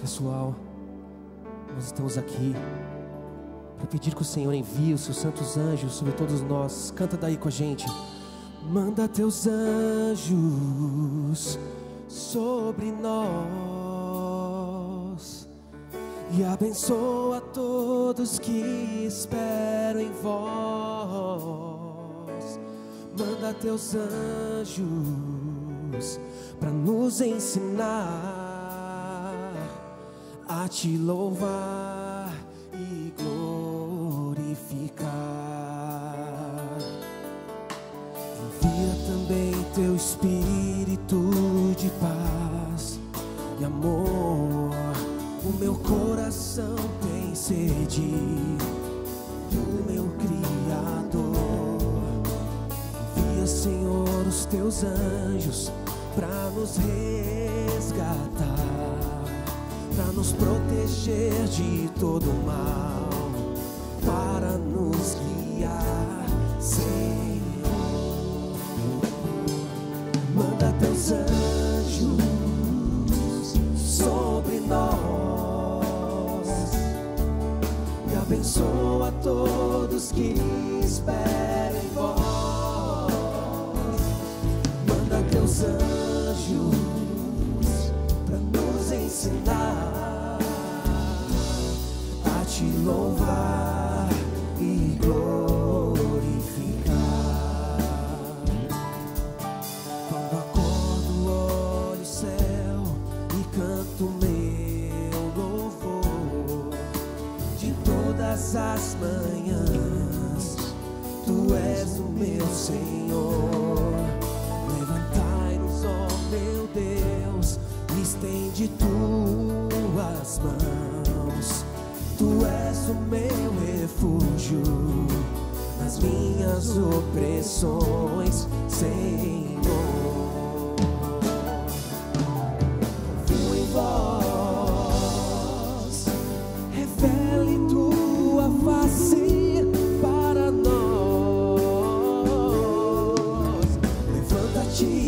Pessoal, nós estamos aqui para pedir que o Senhor envie os seus santos anjos sobre todos nós. Canta daí com a gente. Manda teus anjos sobre nós e abençoa todos que esperam em vós. Manda teus anjos para nos ensinar a te louvar e glorificar. Envia também teu Espírito de paz e amor. O meu coração tem sede do meu Criador. Envia, Senhor, os teus anjos para nos resgatar, para nos proteger de todo mal, para nos guiar, Senhor. Manda teus anjos sobre nós e abençoa todos que esperam em vós. Manda teus anjos para nos ensinar a te louvar e glorificar. Quando acordo, olho o céu e canto meu louvor. De todas as manhãs, tu és o meu Senhor. Levantai-nos, ó meu Deus, estende tuas mãos. Tu és o meu refúgio nas minhas opressões, Senhor. Confio em vós, revele tua face para nós. Levanta-te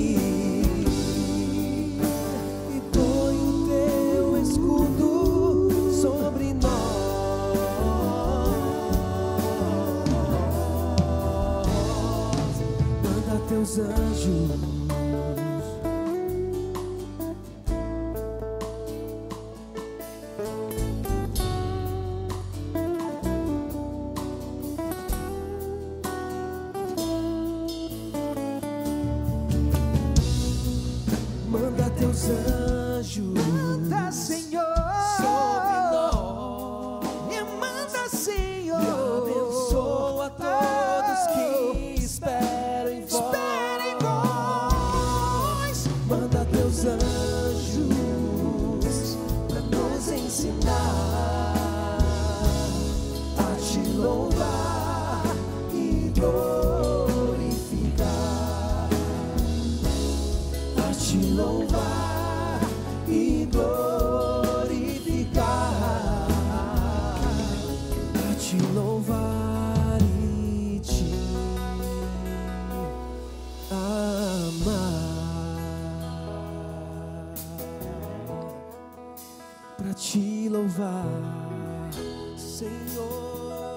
teus anjos. Manda teus anjos. Manda, Senhor, sobre nós. me manda, Senhor, E abençoa todos que esperam em vós. Manda teus anjos para nos ensinar a te louvar e glorificar. A te louvar e glorificar. A te louvar e te amar. Pra te louvar, Senhor.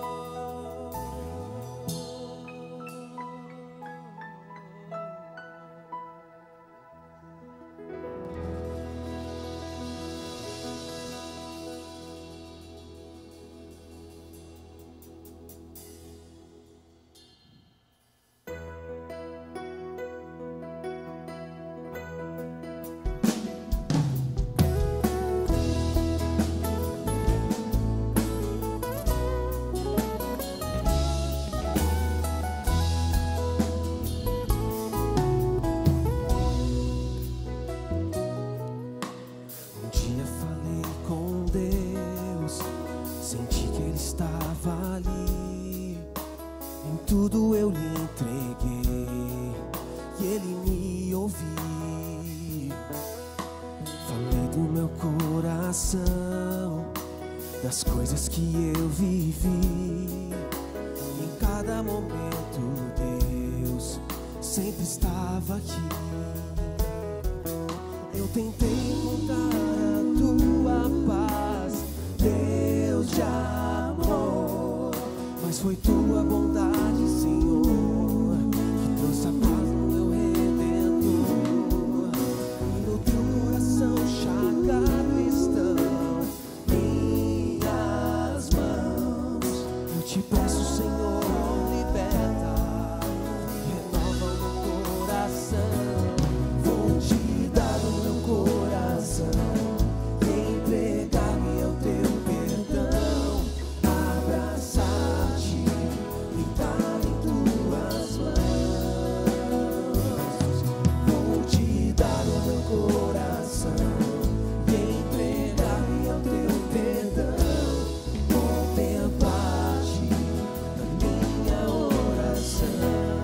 Estava ali, em tudo eu lhe entreguei e ele me ouviu. Falei do meu coração, das coisas que eu vivi. Em cada momento Deus sempre estava aqui. Eu tentei encontrar a tua paz de amor, mas foi tua bondade, Senhor, que trouxe a paz no meu Redentor. E no teu coração chagado estão minhas mãos. Eu te peço, Senhor, liberta, renova o meu coração. Vou te dar o meu coração, entregar-me ao teu perdão, abraçar-te e dar em tuas mãos. Vou te dar o meu coração e entregar-me ao teu perdão, contemplar-te na minha oração.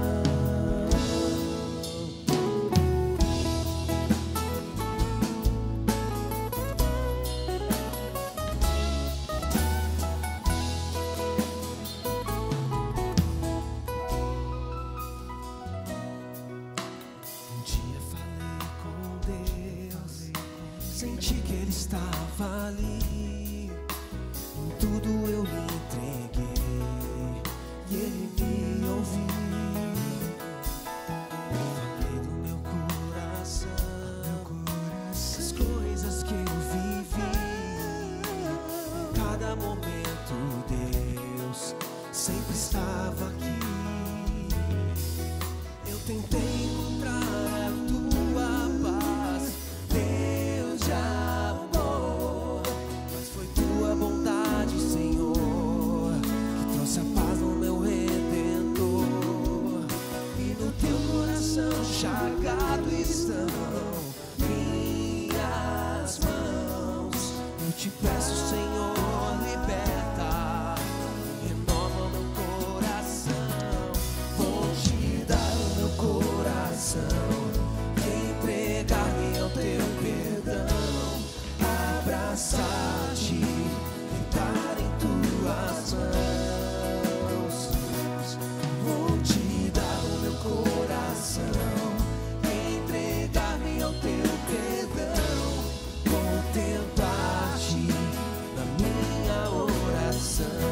Um dia falei com Deus, senti que Ele estava ali. Em tudo eu lhe entreguei e Ele me ouviu. Eu falei do meu coração, as coisas que eu vivi. Em cada momento Deus sempre estava aqui. Eu tentei encontrar a tua paz, Deus de amor, mas foi tua bondade, Senhor, que trouxe a paz no meu Redentor. E no teu coração chagado estão minhas mãos. Eu te peço, Senhor, liberta, renova o meu coração. Vou te dar o meu coração, entregar-me ao teu perdão, abraçar-te e dar em tuas mãos. Vou te dar o meu coração, entregar-me ao teu perdão, contemplar-te na minha oração.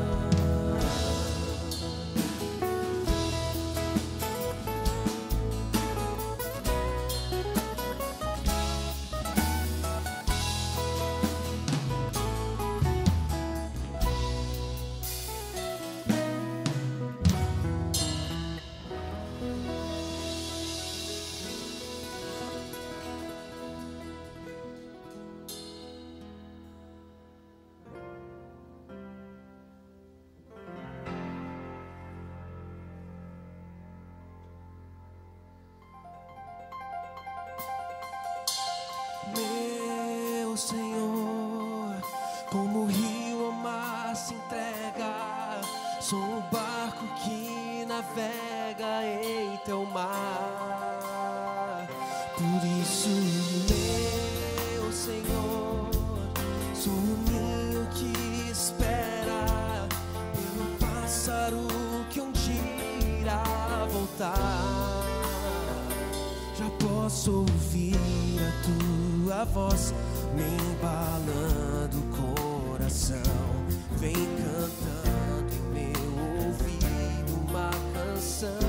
Meu Senhor, como o rio ao mar se entrega, sou um barco que navega em teu mar. Por isso, meu Senhor, sou um ninho que espera pelo pássaro que um dia irá voltar. Já posso ouvir a tua voz me embalando o coração. Vem cantando em meu ouvido uma canção.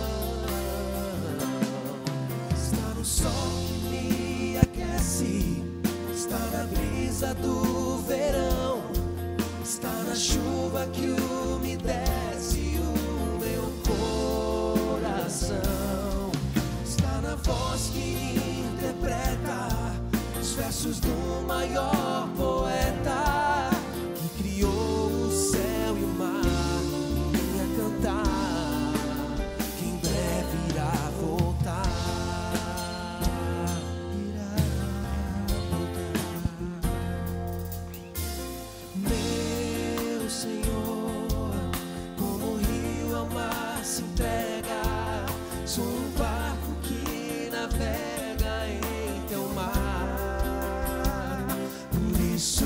Está no sol que me aquece, está na brisa do verão, está na chuva que umedece o meu coração. Está na voz que interpreta os versos do maior poeta que criou o céu e o mar. Venha cantar, que em breve irá voltar. Meu Senhor, como o rio ao mar se entrega, sou um barco que navega em teu mar. Por isso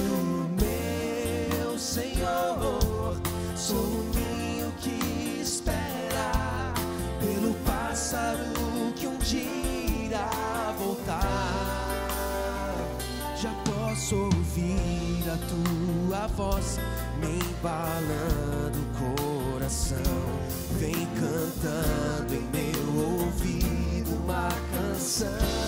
Já posso ouvir a tua voz me embalando o coração. Vem cantando em meu ouvido uma canção.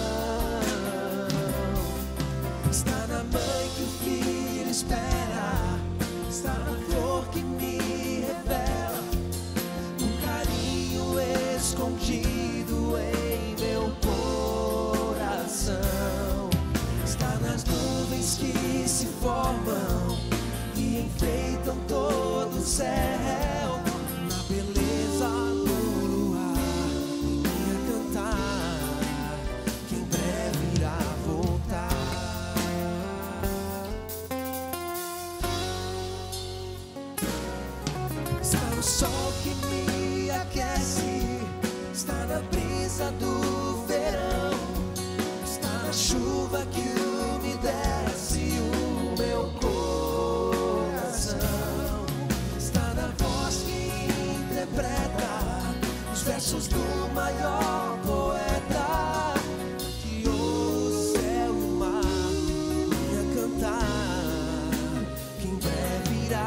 Está na mãe que o filho espera, está na flor que me revela um carinho escondido em meu coração. Está nas nuvens que se formam e enfeitam todo o céu, na beleza do luar, em minha cantar, que em breve irá voltar. Está no sol que me aquece, está na brisa do verão, está na chuva que umedece o meu coração. Está na voz que interpreta os versos do maior poeta, que o céu e o mar vinha cantar, que em breve irá.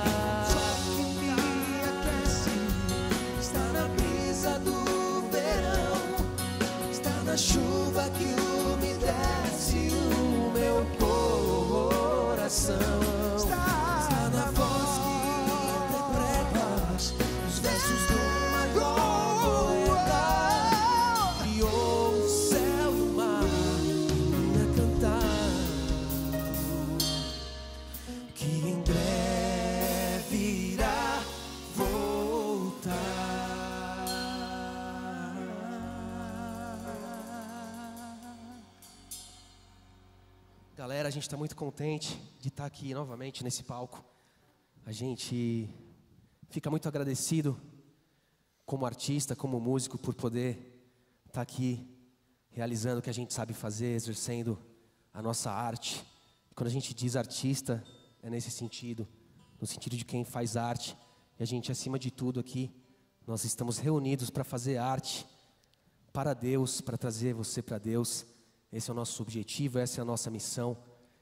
Na chuva que umedece o meu coração. Está na voz que interpreta os versos do maior poeta, criou o céu e o mar a cantar, que em breve irá voltar. Galera, a gente está muito contente de estar aqui novamente nesse palco. A gente fica muito agradecido como artista, como músico, por poder estar aqui realizando o que a gente sabe fazer, exercendo a nossa arte. E quando a gente diz artista, é nesse sentido, no sentido de quem faz arte. E a gente, acima de tudo aqui, nós estamos reunidos para fazer arte para Deus, para trazer você para Deus. Esse é o nosso objetivo, essa é a nossa missão.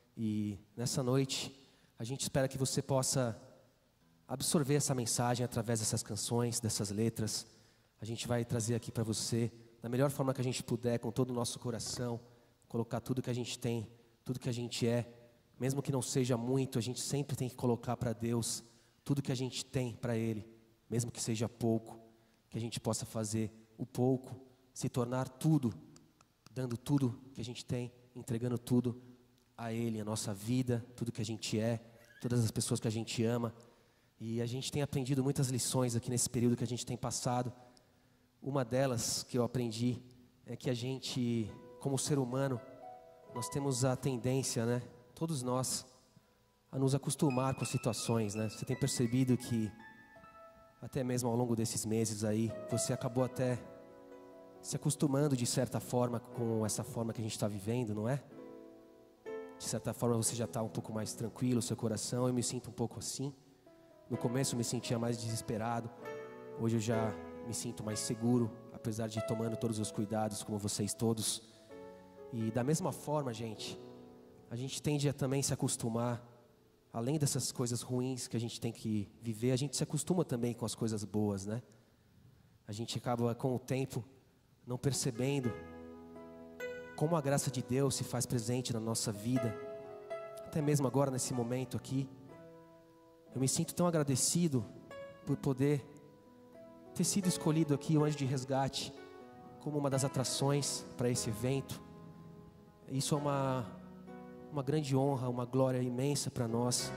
E nessa noite, a gente espera que você possa absorver essa mensagem através dessas canções, dessas letras. A gente vai trazer aqui para você, da melhor forma que a gente puder, com todo o nosso coração, colocar tudo que a gente tem, tudo que a gente é. Mesmo que não seja muito, a gente sempre tem que colocar para Deus tudo que a gente tem para Ele, mesmo que seja pouco, que a gente possa fazer o pouco se tornar tudo, dando tudo que a gente tem, entregando tudo a Ele, a nossa vida, tudo que a gente é, todas as pessoas que a gente ama. E a gente tem aprendido muitas lições aqui nesse período que a gente tem passado. Uma delas que eu aprendi é que a gente, como ser humano, nós temos a tendência, né, todos nós, a nos acostumar com as situações, né? Você tem percebido que, até mesmo ao longo desses meses aí, você acabou até se acostumando de certa forma com essa forma que a gente está vivendo, não é? De certa forma você já está um pouco mais tranquilo, seu coração. Eu me sinto um pouco assim. No começo eu me sentia mais desesperado. Hoje eu já me sinto mais seguro, apesar de ir tomando todos os cuidados, como vocês todos. E da mesma forma, gente, a gente tende a também se acostumar, além dessas coisas ruins que a gente tem que viver, a gente se acostuma também com as coisas boas, né? A gente acaba com o tempo não percebendo como a graça de Deus se faz presente na nossa vida. Até mesmo agora, nesse momento aqui, eu me sinto tão agradecido por poder ter sido escolhido aqui, o Anjo de Resgate, como uma das atrações para esse evento. Isso é uma grande honra, uma glória imensa para nós.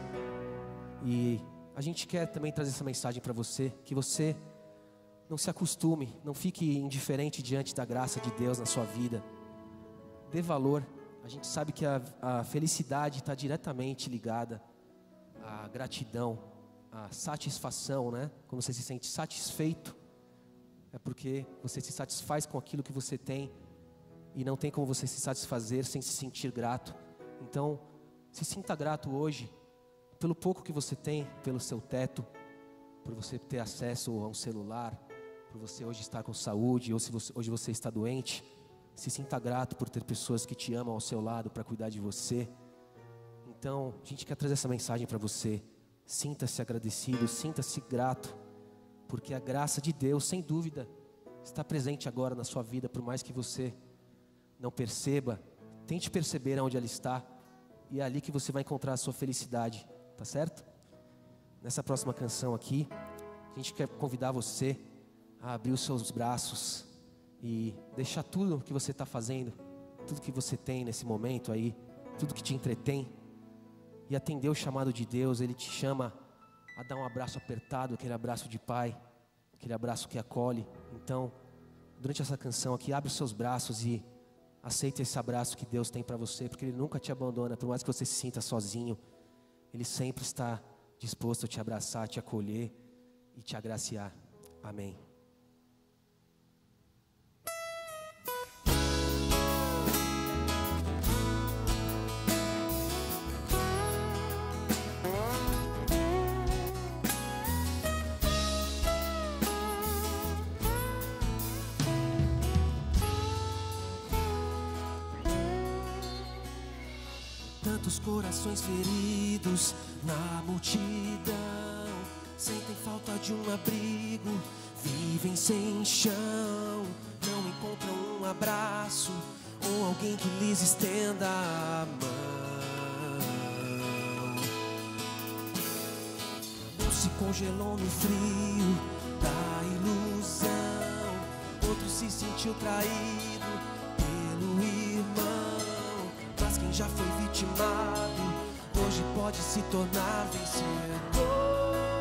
E a gente quer também trazer essa mensagem para você, que você não se acostume, não fique indiferente diante da graça de Deus na sua vida. Dê valor. A gente sabe que a felicidade está diretamente ligada à gratidão, à satisfação, né? Quando você se sente satisfeito, é porque você se satisfaz com aquilo que você tem, e não tem como você se satisfazer sem se sentir grato. Então, se sinta grato hoje pelo pouco que você tem, pelo seu teto, por você ter acesso a um celular, por você hoje estar com saúde, ou se hoje você está doente, Se sinta grato por ter pessoas que te amam ao seu lado para cuidar de você. Então, a gente quer trazer essa mensagem para você. Sinta-se agradecido, sinta-se grato, porque a graça de Deus, sem dúvida, está presente agora na sua vida, por mais que você não perceba. Tente perceber onde ela está, e é ali que você vai encontrar a sua felicidade, tá certo? Nessa próxima canção aqui, a gente quer convidar você a abrir os seus braços e deixar tudo o que você está fazendo, tudo que você tem nesse momento aí, tudo que te entretém, e atender o chamado de Deus. Ele te chama a dar um abraço apertado, aquele abraço de pai, aquele abraço que acolhe. Então, durante essa canção aqui, abre os seus braços e aceita esse abraço que Deus tem para você, porque Ele nunca te abandona, por mais que você se sinta sozinho. Ele sempre está disposto a te abraçar, te acolher e te agraciar. Amém. Tantos corações feridos na multidão, sentem falta de um abrigo, vivem sem chão, não encontram um abraço ou alguém que lhes estenda a mão. Um se congelou no frio da ilusão, outro se sentiu traído pelo irmão, mas quem já foi vitimado hoje pode se tornar vencedor.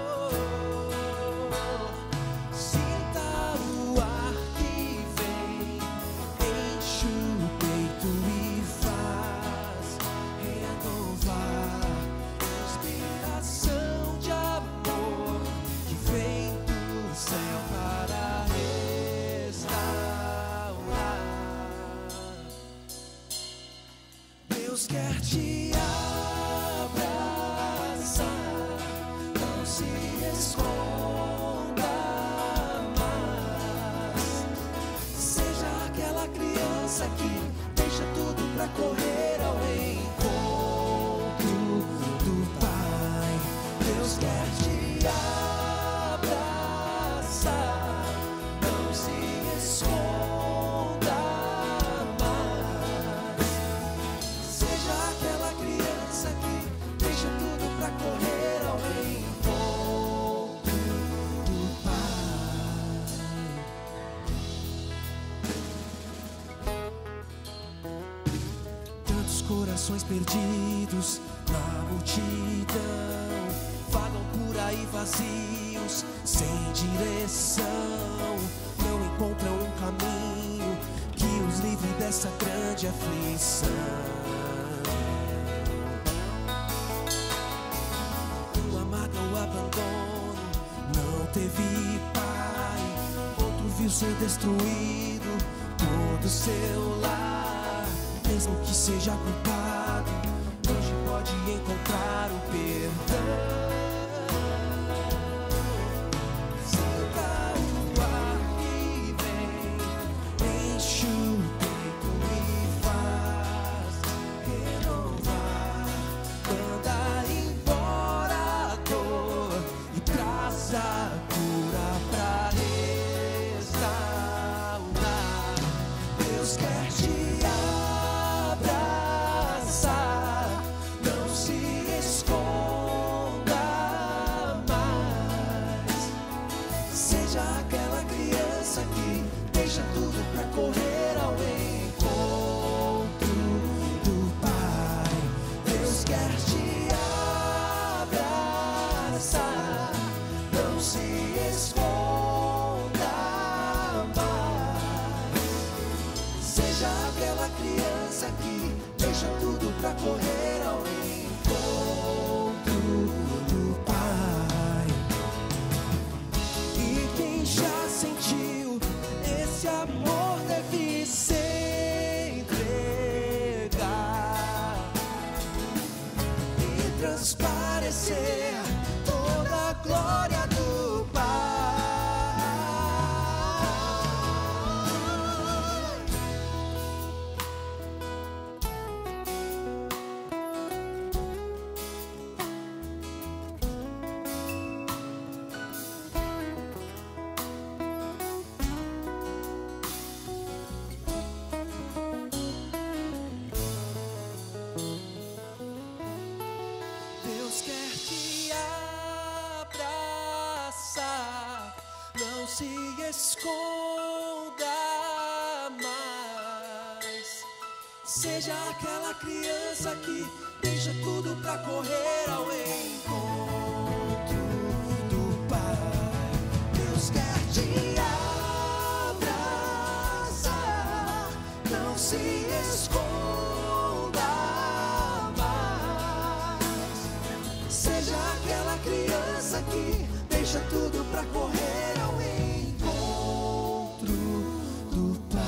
Sinta o ar que vem, enche o peito e faz renovar. Inspiração de amor que vem do céu para restaurar. Deus quer te abraçar, não se esconda mais. Seja aquela criança que deixa tudo pra correr ao encontro do Pai. Deus quer te abraçar, não se esconda mais. Seja aquela criança que deixa tudo pra correr ao encontro do Pai. Tantos corações perdidos na multidão, vagam por aí vazios, sem direção, não encontram um caminho que os livre dessa grande aflição. Um amarga o abandono, não teve pai, outro viu ser destruído todo seu lar. Mesmo que seja culpado, hoje pode encontrar o perdão. Sinta o ar que vem, enche o peito e faz renovar. Manda embora a dor e traz a cura pra restaurar. Deus quer te abraçar, não se esconda mais. Seja aquela criança que deixa tudo pra correr ao encontro do Pai. Deus quer te abraçar, não se esconda mais. Seja aquela criança que deixa tudo pra correr ao encontro do Pai. E quem já sentiu esse amor deve se entregar e transparecer toda a glória do Pai. Seja aquela criança que deixa tudo pra correr ao encontro do Pai. Deus quer te abraçar, não se esconda mais. Seja aquela criança que deixa tudo pra correr ao encontro do Pai.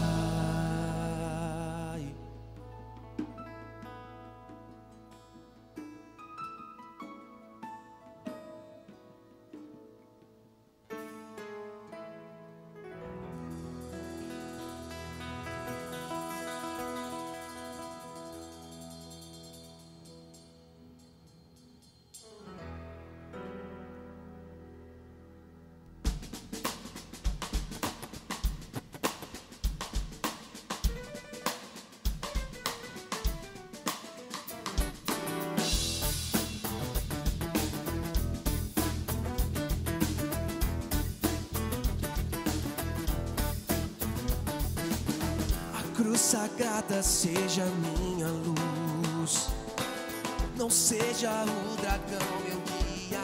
Cruz sagrada seja minha luz, não seja o dragão meu guia.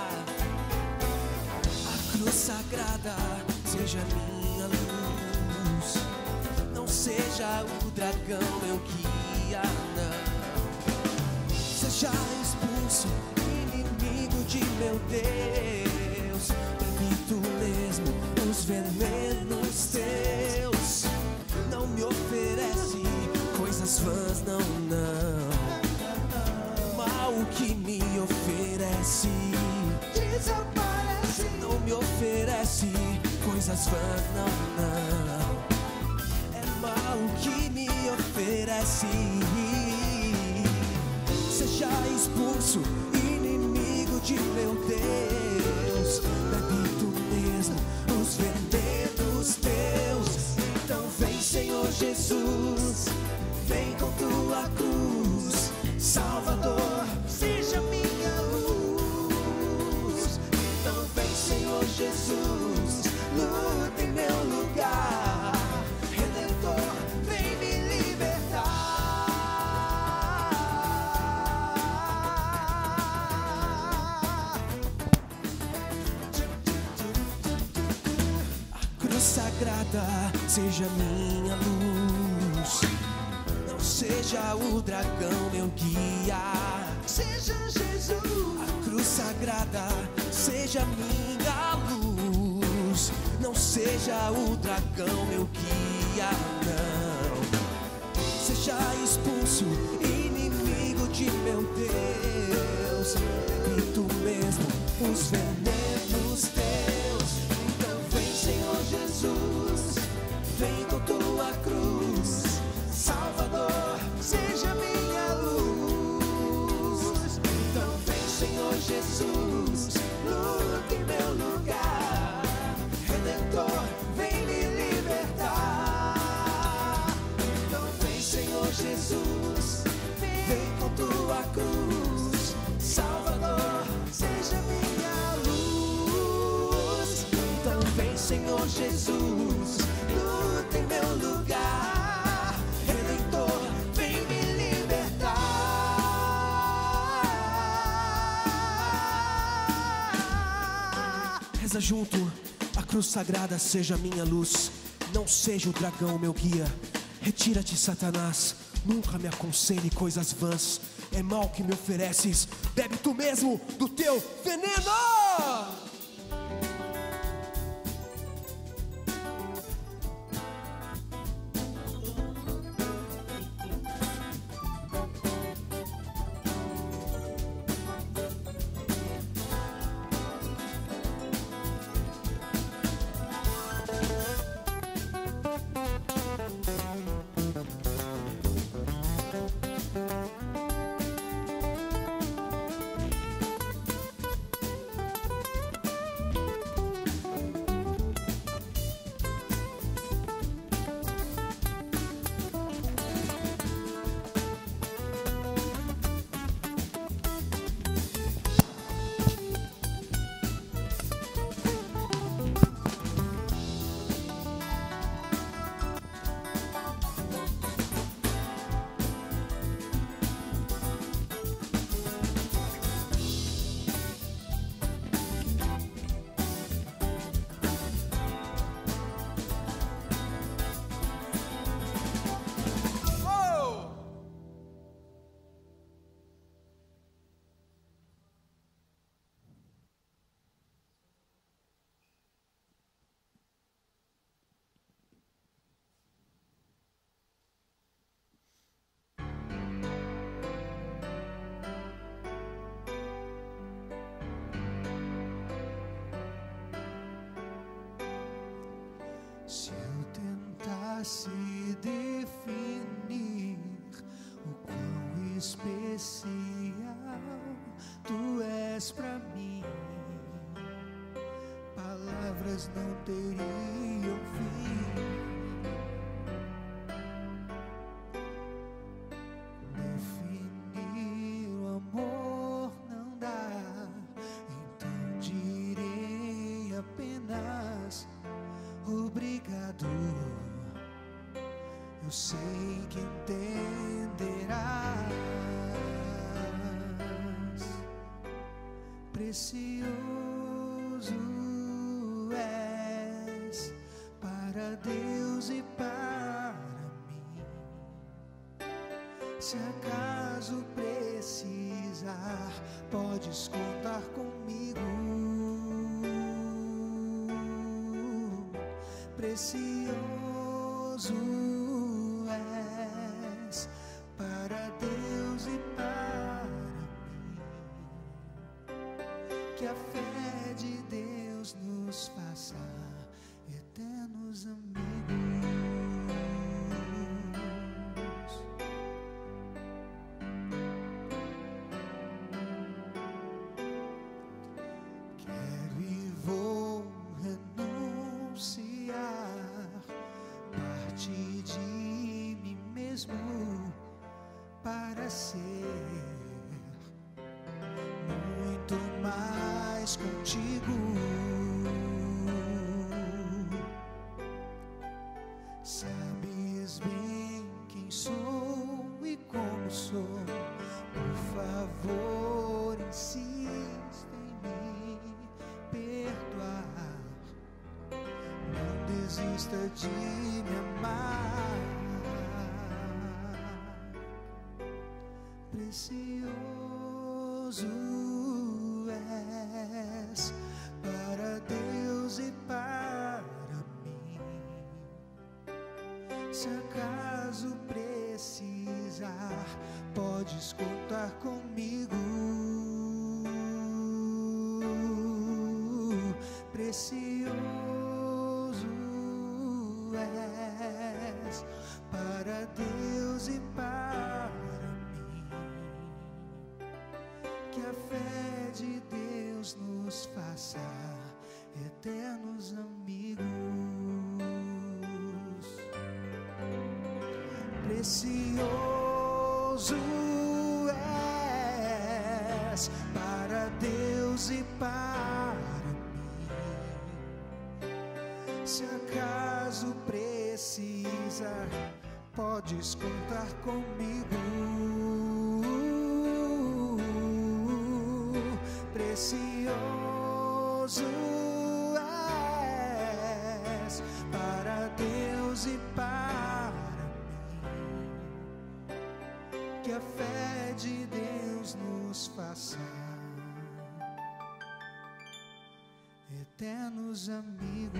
A cruz sagrada seja minha luz, não seja o dragão meu guia, não. Seja expulso inimigo de meu Deus, evito mesmo os venenos teus. Não me oferece coisas vãs, não, não. Mal que me oferece desaparece. Não me oferece coisas vãs, não, não. É mal que me oferece. Seja expulso inimigo de meu Deus, bebe tu mesmo os venenos teus. Vem, Senhor Jesus, vem com tua cruz, Salvador, seja minha luz. Então vem, Senhor Jesus, luta em meu lugar, Redentor, vem me libertar. A cruz sagrada seja minha luz, não seja o dragão meu guia. Seja Jesus. A cruz sagrada seja minha luz, não seja o dragão meu guia, não. Seja expulso inimigo de meu Deus, e tu mesmo os venenos teus. Então vem, Senhor Jesus, vem com tua cruz, Salvador, seja minha luz. Então vem, Senhor Jesus, luta em meu lugar, Redentor, vem me libertar. Então vem, Senhor Jesus, vem com tua cruz, Salvador, seja minha luz. Então vem, Senhor Jesus, luta em meu lugar, Redentor, vem me libertar. Reza junto. A cruz sagrada seja minha luz, não seja o dragão meu guia. Retira-te, Satanás, nunca me aconselhe coisas vãs. É mal que me ofereces, bebe tu mesmo do teu veneno. especial tu és pra mim. Palavras não teriam fim. Definir o amor não dá, então direi apenas obrigado. Eu sei que entenderás. Precioso és para Deus e para mim. Se acaso precisar, podes contar comigo. Precioso és para Deus e para mim. Que a fé de Deus nos faça eternos amigos. Quero e vou renunciar parte de mim mesmo para ser muito mais contigo. Sabes bem quem sou e como sou. Por favor, insista em me perdoar. Não desista de me amar. Precioso és para Deus e para mim. Se acaso precisar, podes contar comigo. Precioso és para Deus e para mim. Que a fé de Deus nos faça eternos amigos. Precioso és para Deus e para mim. Se acaso precisar, podes contar comigo. Precioso és para Deus e para mim. Que a fé de Deus nos faça eternos amigos.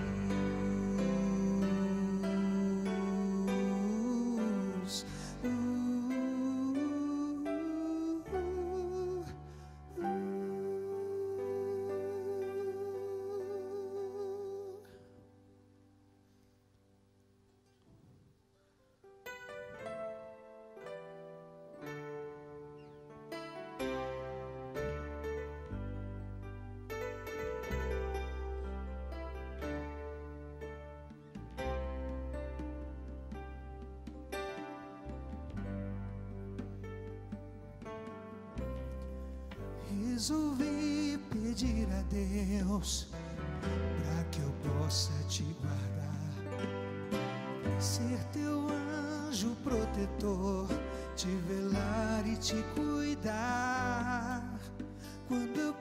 Resolvi pedir a Deus para que eu possa te guardar, ser teu anjo protetor, te velar e te cuidar quando eu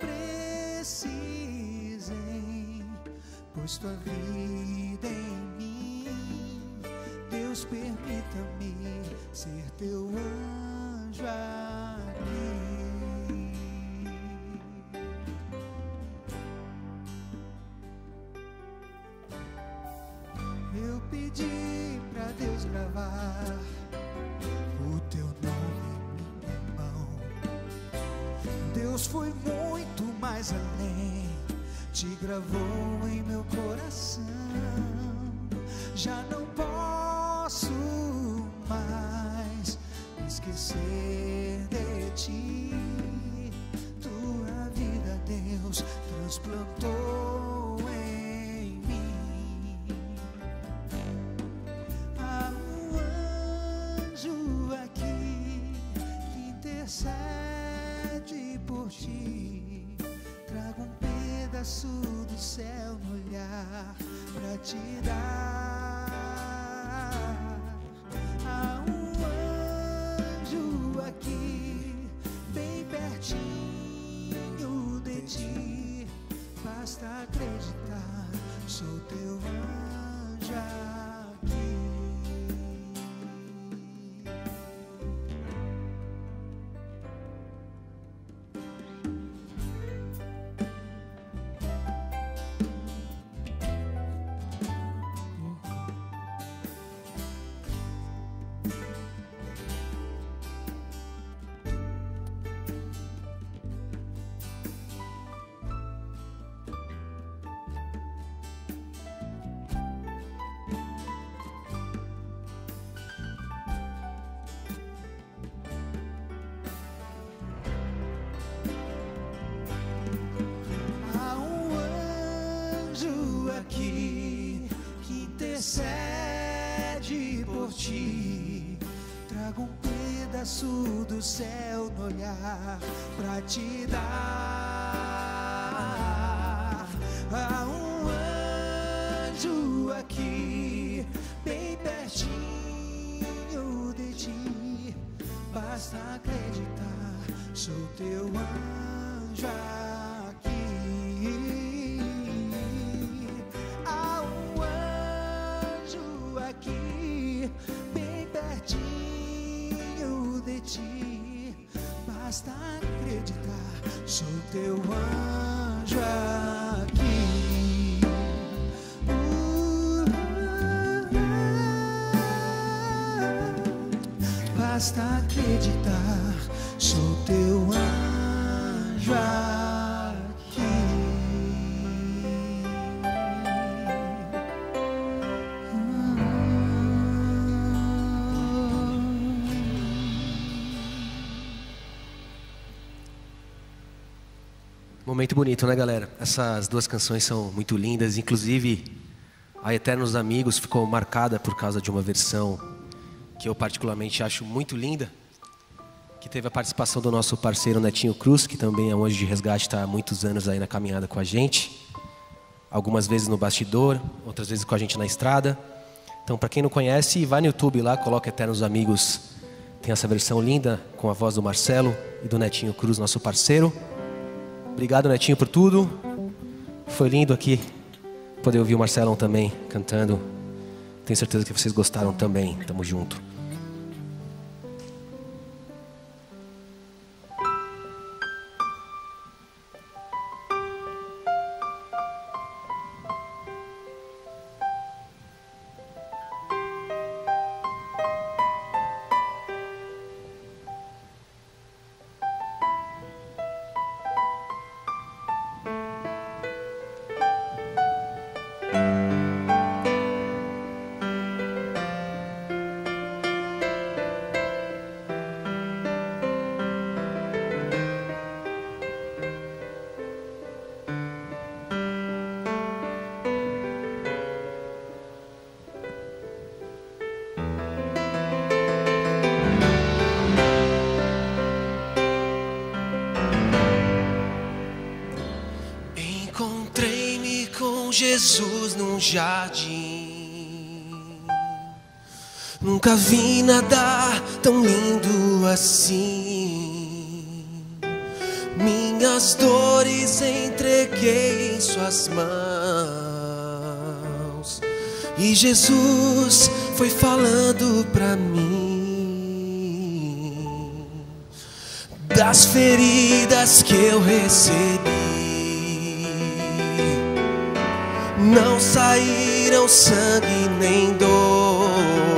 precisei, pois tua vida em mim. Deus, permita-me ser teu anjo aqui. Eu pedi pra Deus gravar o teu nome em minha mão. Deus foi muito mais além, te gravou em meu coração. Já não posso mais me esquecer ti. Tua vida, Deus, transplantou em mim. Há um anjo aqui que intercede por ti. Trago um pedaço do céu no olhar pra te dar. Há um anjo aqui, bem pertinho de ti. Basta acreditar, sou teu anjo aqui. Aqui que intercede por ti. Trago um pedaço do céu no olhar pra te dar. Há um anjo aqui, bem pertinho de ti. Basta acreditar, sou teu anjo aqui. Aqui, bem pertinho de ti. Basta acreditar, sou teu anjo aqui. Basta acreditar, sou teu anjo aqui. Momento bonito, né, galera? Essas duas canções são muito lindas. Inclusive, a Eternos Amigos ficou marcada por causa de uma versão que eu particularmente acho muito linda, que teve a participação do nosso parceiro Netinho Cruz, que também é um anjo de resgate, está há muitos anos aí na caminhada com a gente. Algumas vezes no bastidor, outras vezes com a gente na estrada. Então, para quem não conhece, vai no YouTube lá, coloca Eternos Amigos. Tem essa versão linda com a voz do Marcelo e do Netinho Cruz, nosso parceiro. Obrigado, Netinho, por tudo. Foi lindo aqui poder ouvir o Marcelão também cantando. Tenho certeza que vocês gostaram também. Tamo junto. Jesus num jardim. Nunca vi nada tão lindo assim. Minhas dores entreguei em suas mãos e Jesus foi falando pra mim das feridas que eu recebi. Não saíram sangue nem dor.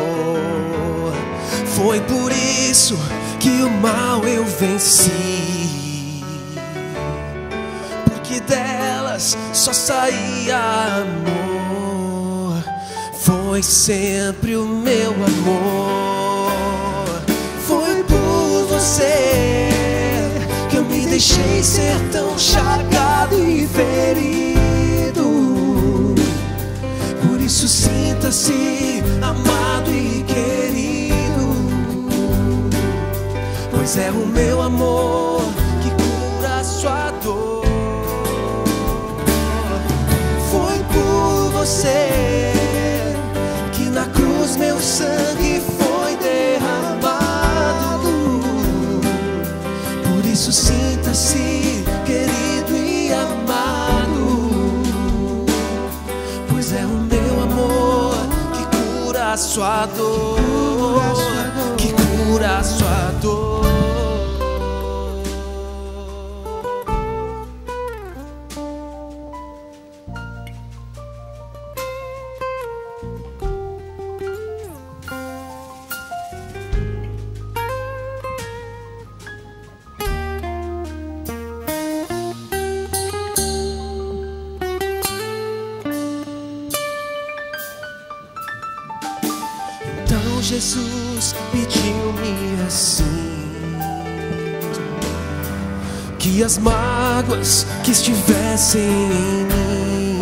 Foi por isso que o mal eu venci, porque delas só saía amor. Foi sempre o meu amor. Foi por você deixei ser tão chagado e ferido. Por isso sinta-se amado e querido, pois é o meu amor que cura a sua dor. Foi por você que na cruz meu sangue foi derramado. Por isso sinta-se querido e amado, pois é o meu amor que cura a sua dor, que cura a sua dor. Jesus pediu-me assim, que as mágoas que estivessem em mim,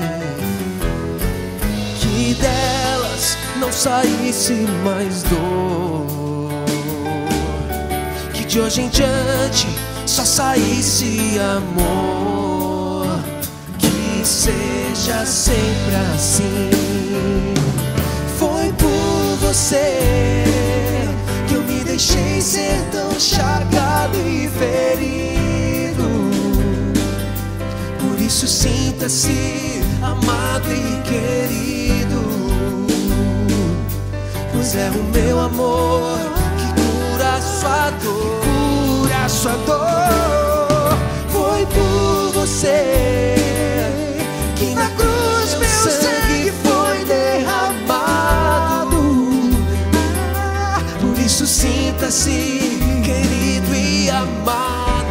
que delas não saísse mais dor, que de hoje em diante só saísse amor, que seja sempre assim. Foi por você que eu me deixei ser tão chagado e ferido. Por isso sinta-se amado e querido, pois é o meu amor que cura a sua dor, cura a sua dor. Foi por você que na cruz meu sangue foi derramado. Por isso sinta-se querido e amado,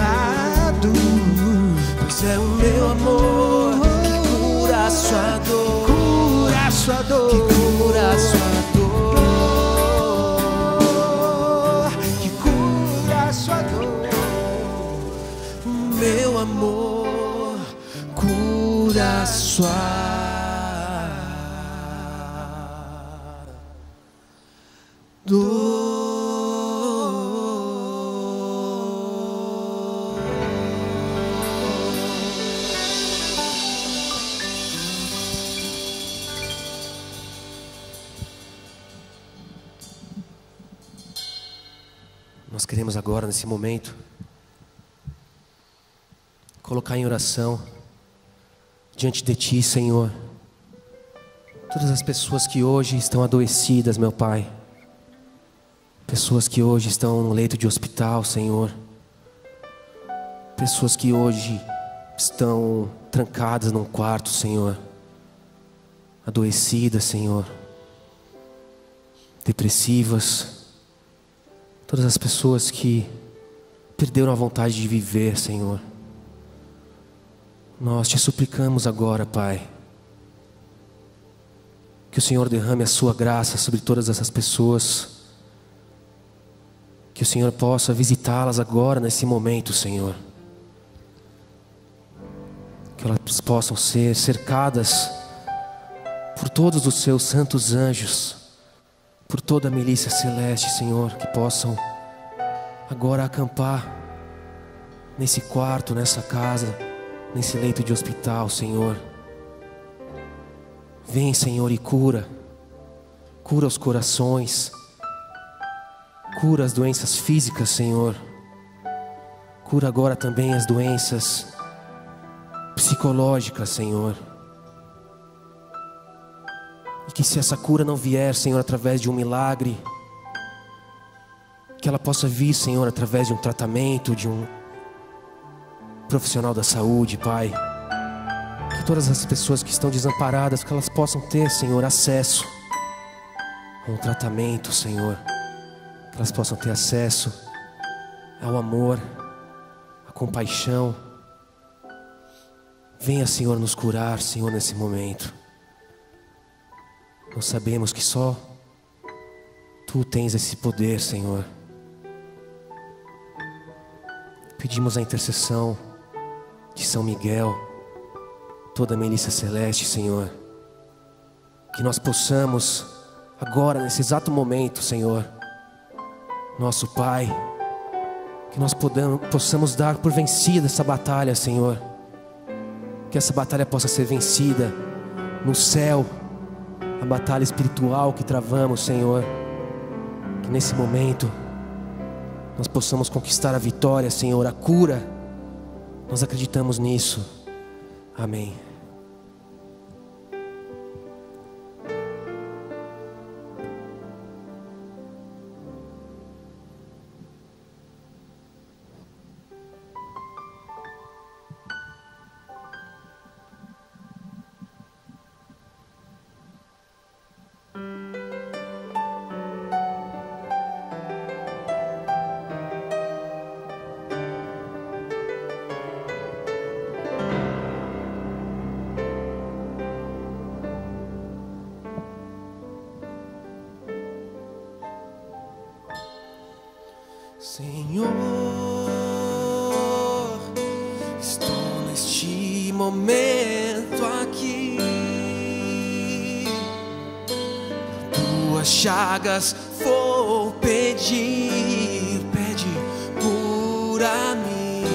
pois é o meu amor que cura a sua dor, cura a sua dor, que cura a sua dor, que cura a sua dor. Meu amor cura a sua dor. Nós queremos agora, nesse momento, colocar em oração diante de Ti, Senhor, todas as pessoas que hoje estão adoecidas, meu Pai, pessoas que hoje estão no leito de hospital, Senhor, pessoas que hoje estão trancadas num quarto, Senhor, adoecidas, Senhor, depressivas, todas as pessoas que perderam a vontade de viver, Senhor. Nós te suplicamos agora, Pai, que o Senhor derrame a sua graça sobre todas essas pessoas, que o Senhor possa visitá-las agora nesse momento, Senhor, que elas possam ser cercadas por todos os seus santos anjos, por toda a milícia celeste, Senhor, que possam agora acampar nesse quarto, nessa casa, nesse leito de hospital, Senhor. Vem, Senhor, e cura os corações, cura as doenças físicas, Senhor, cura agora também as doenças psicológicas, Senhor. E que se essa cura não vier, Senhor, através de um milagre, que ela possa vir, Senhor, através de um tratamento, de um profissional da saúde, Pai. Que todas as pessoas que estão desamparadas, que elas possam ter, Senhor, acesso a um tratamento, Senhor. Que elas possam ter acesso ao amor, à compaixão. Venha, Senhor, nos curar, Senhor, nesse momento. Nós sabemos que só Tu tens esse poder, Senhor. Pedimos a intercessão de São Miguel, toda a milícia celeste, Senhor, que nós possamos agora, nesse exato momento, Senhor, nosso Pai, que nós possamos dar por vencida essa batalha, Senhor, que essa batalha possa ser vencida no céu, a batalha espiritual que travamos, Senhor, que nesse momento nós possamos conquistar a vitória, Senhor, a cura. Nós acreditamos nisso. Amém. Senhor, estou neste momento aqui, tuas chagas vou pedir, pede, cura-me,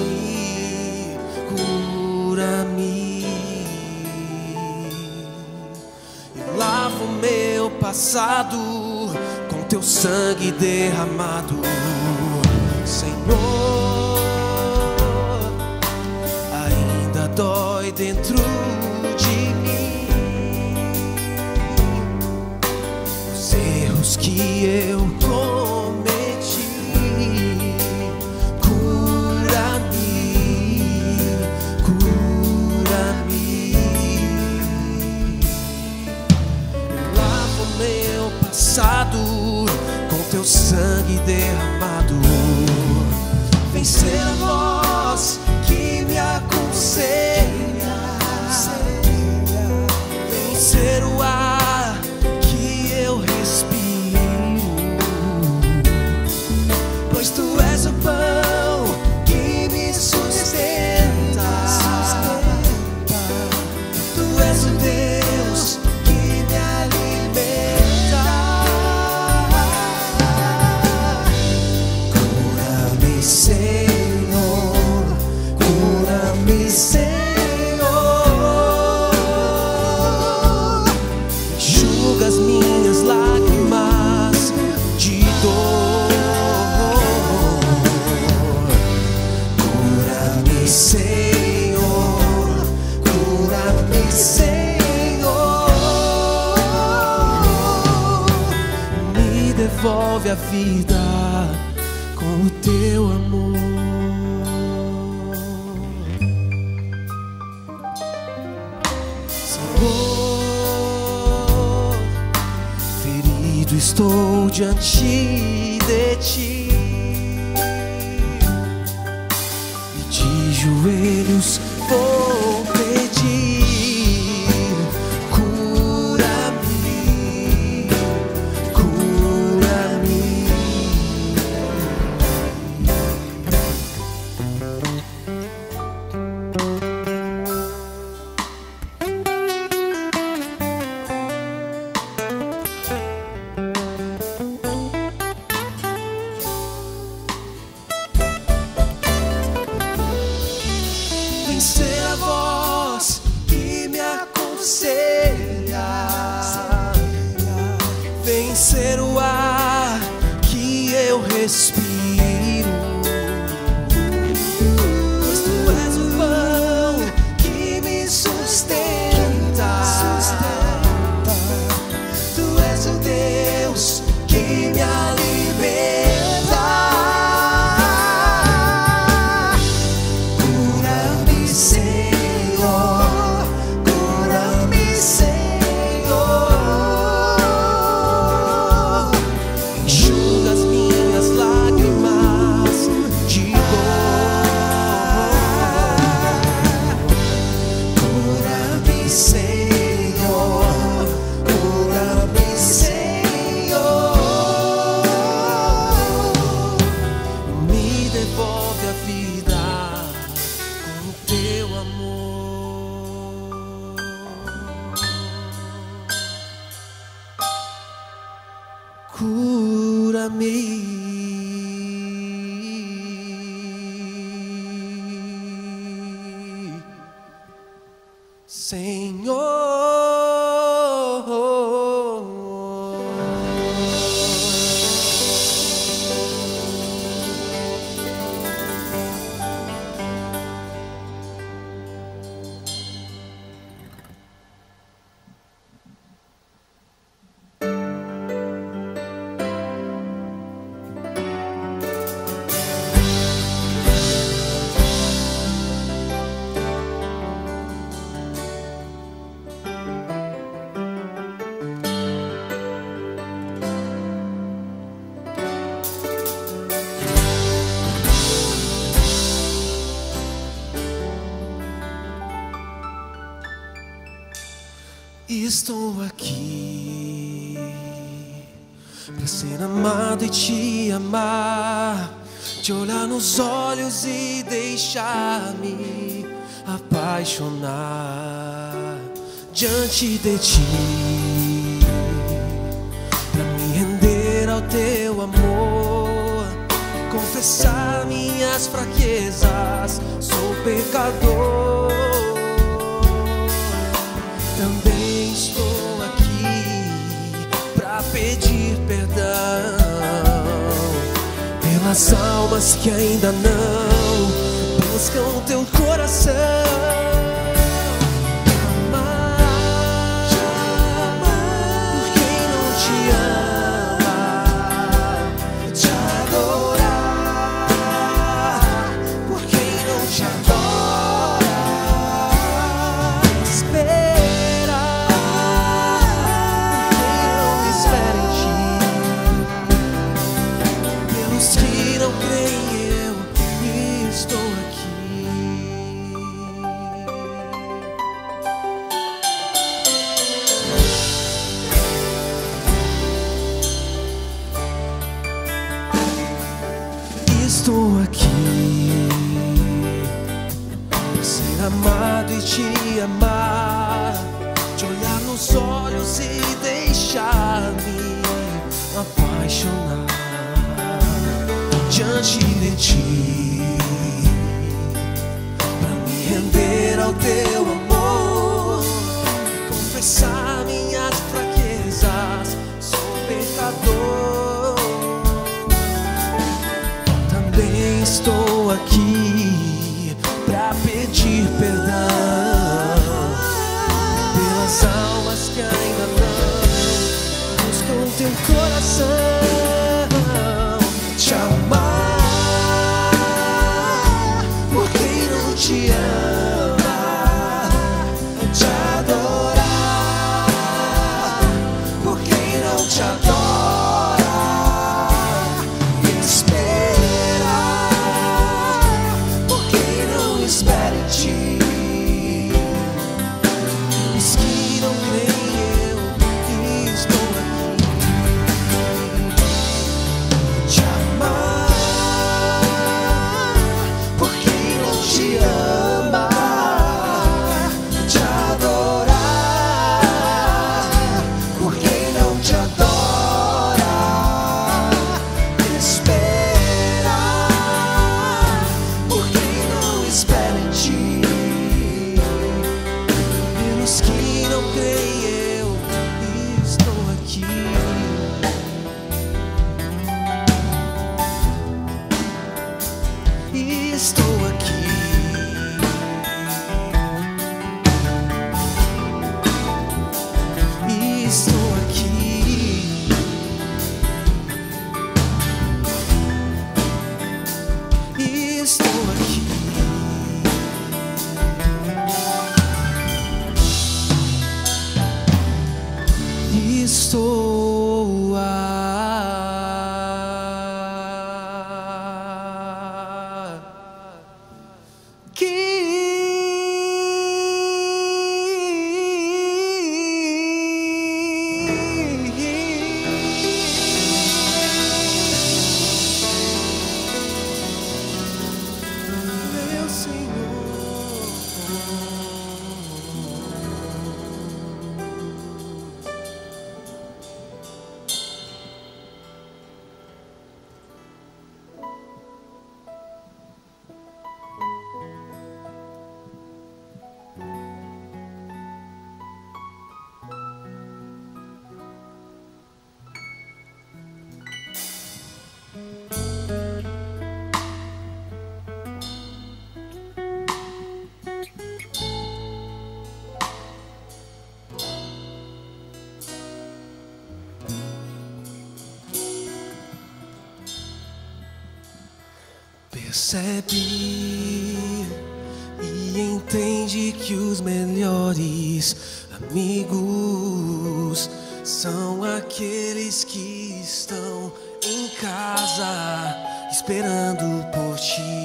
cura-me, e lava o meu passado com teu sangue derramado. Senhor, ainda dói dentro de mim os erros que eu cometi. Cura-me, cura-me, lava o meu passado com teu sangue derramado. Vencer a voz que me aconselha, vencer o ar que eu respiro, pois tu és o pão que me sustenta, tu és o Deus que me alimenta. Cura-me, Senhor, cura-me, Senhor, enxuga as minhas lágrimas de dor. Cura-me, Senhor, cura-me, Senhor, me devolve a vida com o teu amor. Senhor, ferido estou diante de ti, e de joelhos vou pedir, cura-me, cura-me. Vencer a voz que me aconselha, vencer o ar que eu respiro, pois tu és o pão que me sustenta, tu és o Deus que me alimenta. Enxuga as minhas lágrimas Senhor. Estou aqui pra ser amado e te amar, te olhar nos olhos e deixar-me apaixonar diante de ti, pra me render ao teu amor, confessar minhas fraquezas, sou pecador. Também estou aqui pra pedir perdão pelas almas que ainda não buscam teu coração. Estou aqui pra ser amado e te amar, te olhar nos olhos e deixar-me apaixonar diante de ti, pra me render ao teu amor, confessar minhas fraquezas, sou pecador. Estou aqui pra pedir perdão pelas almas que ainda não buscam teu coração. Te amar por quem não te ama, te adorar por quem não te adora. Estou aqui. Estou aqui. Estou aqui. Estou aqui. percebe e entende que os melhores amigos são aqueles que estão em casa esperando por ti.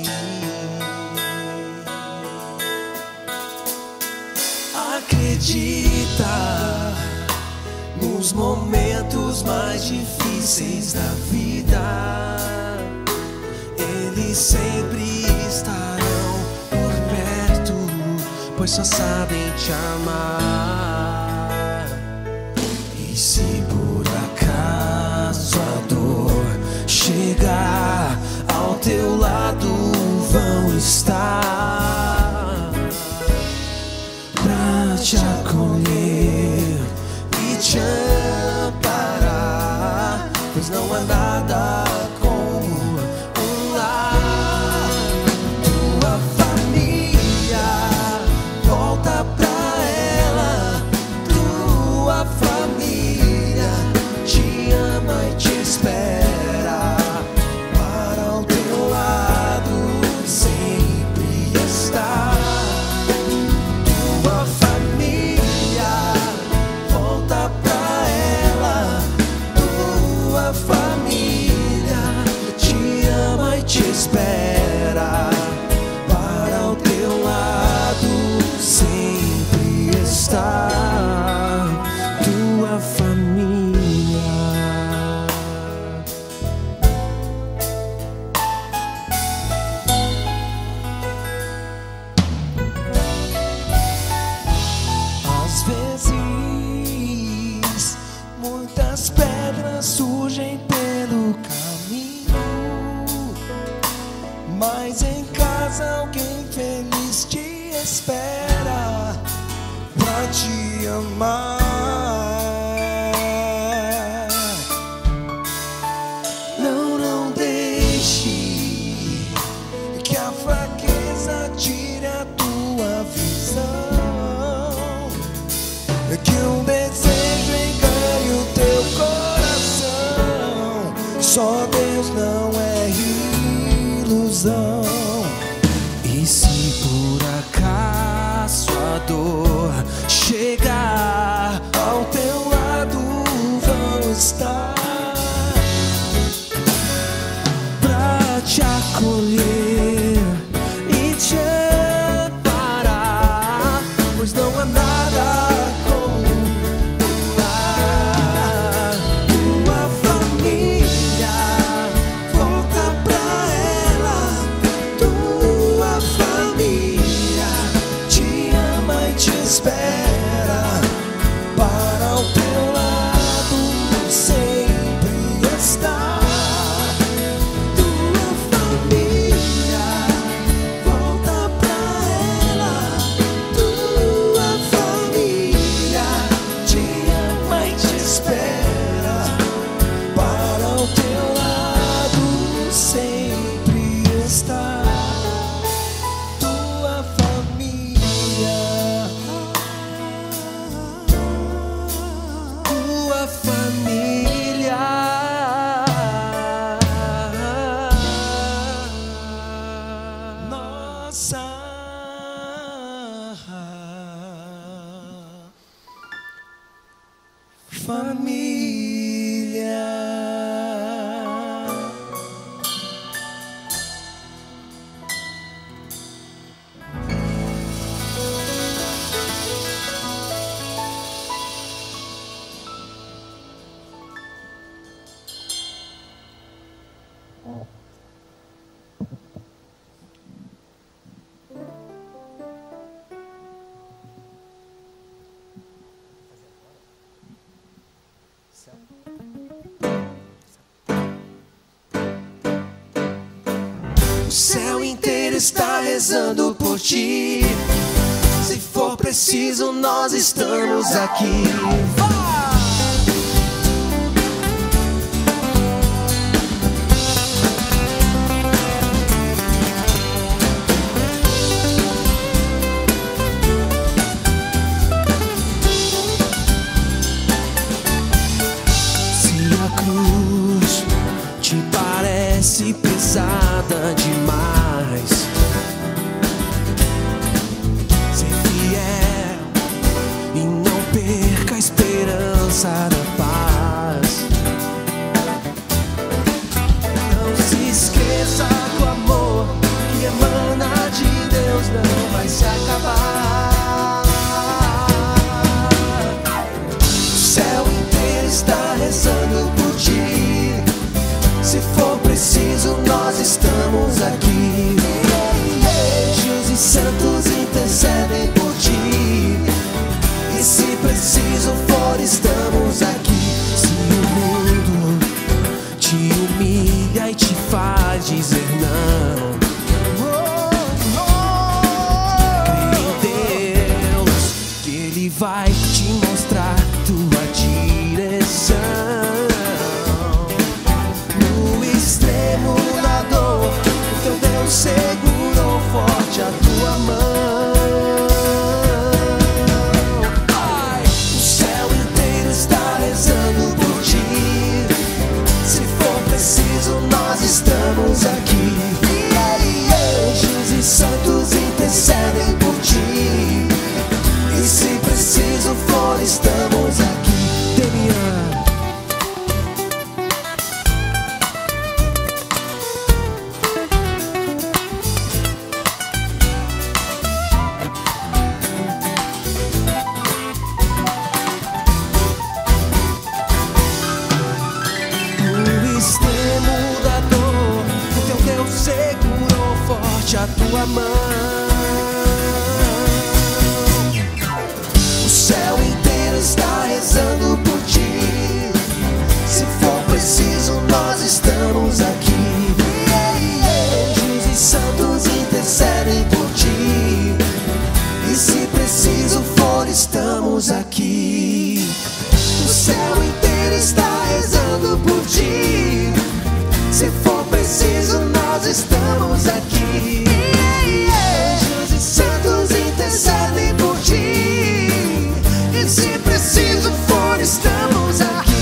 Acredita nos momentos mais difíceis da vida, eles sempre estarão por perto, pois só sabem te amar. E se por acaso a dor chegar ao teu lado, vão estar pra te acolher e te amparar, pois não há nada como um lar. Tua família, volta pra ela. Tua família te ama e te espera, para o teu lado sempre estar. Tua família, volta pra ela. Tua família te ama e te espera, para o teu lado sempre estar. Tua família. Às vezes, muitas pedras surgem pelo caminho, mas em casa alguém feliz te espera pra te amar. Não deixe que a fraqueza tire a tua visão, que um desejo engane o teu coração. Só Deus não é ilusão. E se por acaso a dor chegar ao teu lado, vão estar pra te acolher e te amparar, pois não há nada como um lar. Tua família, volta pra ela. Tua família te ama e te espera, para o teu lado sempre estar. Tua família, volta pra ela. Tua família te ama e te espera, para o teu lado sempre estar. Tua família, tua família. Nossa família. O céu inteiro está rezando por ti. Se for preciso, nós estamos aqui. Se a cruz te parece pesada demais, estende a tua mão. O céu inteiro está rezando por ti. Se for preciso, nós estamos aqui. Anjos e santos intercedem por ti. E se preciso for, estamos aqui. O céu inteiro está rezando por ti. Se for preciso, nós estamos aqui. Anjos e santos intercedem por ti. E se preciso for, estamos aqui.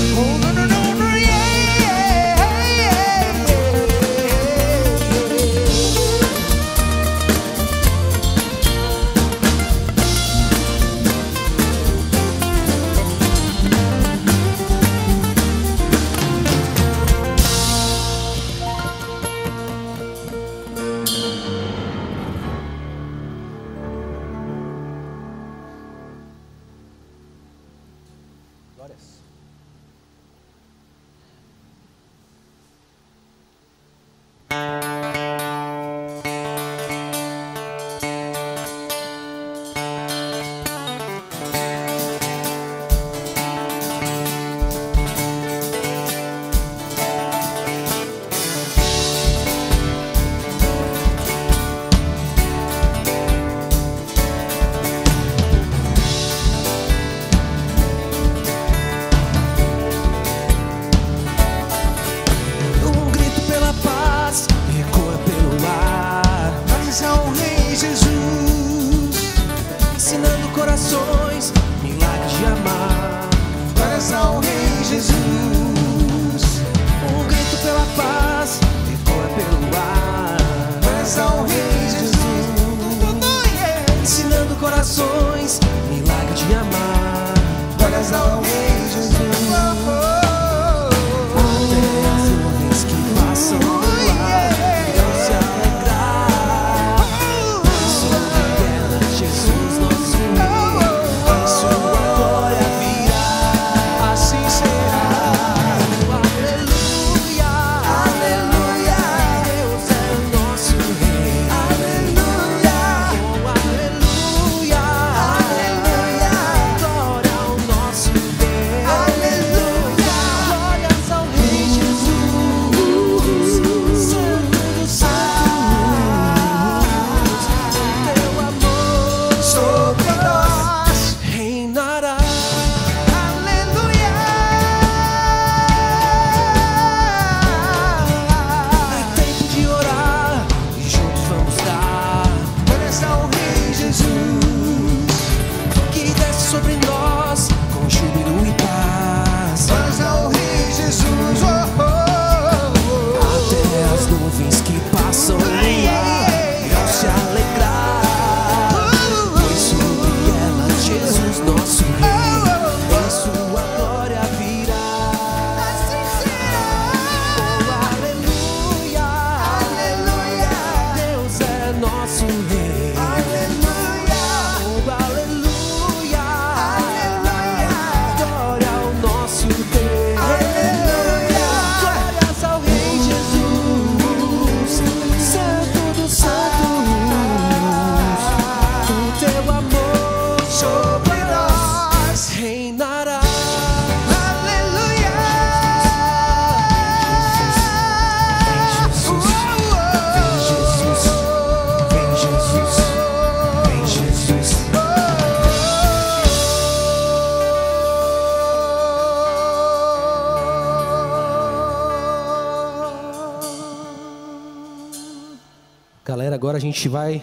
Galera, agora a gente vai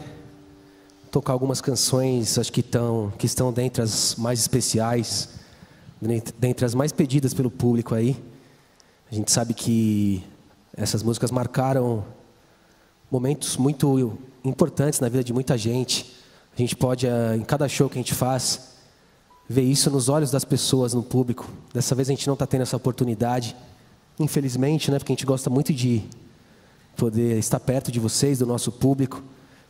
tocar algumas canções, acho que estão dentre as mais especiais, dentre as mais pedidas pelo público aí. A gente sabe que essas músicas marcaram momentos muito importantes na vida de muita gente. A gente pode, em cada show que a gente faz, ver isso nos olhos das pessoas, no público. Dessa vez a gente não está tendo essa oportunidade, infelizmente, né? Porque a gente gosta muito de poder estar perto de vocês, do nosso público,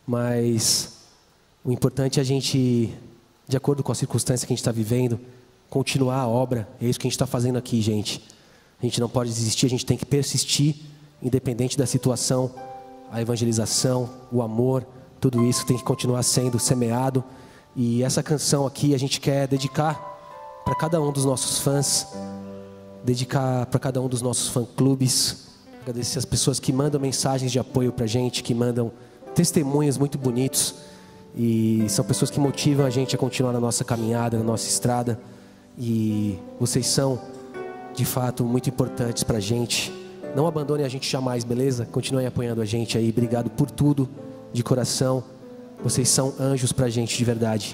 mas o importante é a gente, de acordo com a circunstância que a gente está vivendo, continuar a obra. É isso que a gente está fazendo aqui, gente. A gente não pode desistir, a gente tem que persistir, independente da situação a evangelização, o amor, tudo isso tem que continuar sendo semeado. E essa canção aqui a gente quer dedicar para cada um dos nossos fãs, dedicar para cada um dos nossos fã-clubes, agradecer as pessoas que mandam mensagens de apoio para a gente, que mandam testemunhos muito bonitos, e são pessoas que motivam a gente a continuar na nossa caminhada, na nossa estrada, e vocês são de fato muito importantes para a gente. Não abandonem a gente jamais, beleza? Continuem apoiando a gente aí. Obrigado por tudo, de coração. Vocês são anjos pra gente, de verdade.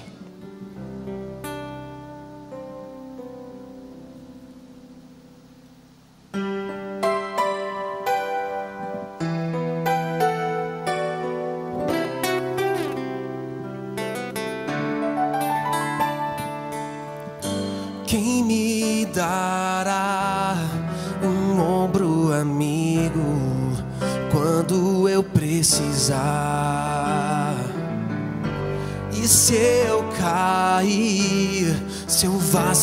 Quem me dará um ombro amigo quando eu precisar? E se eu cair, se eu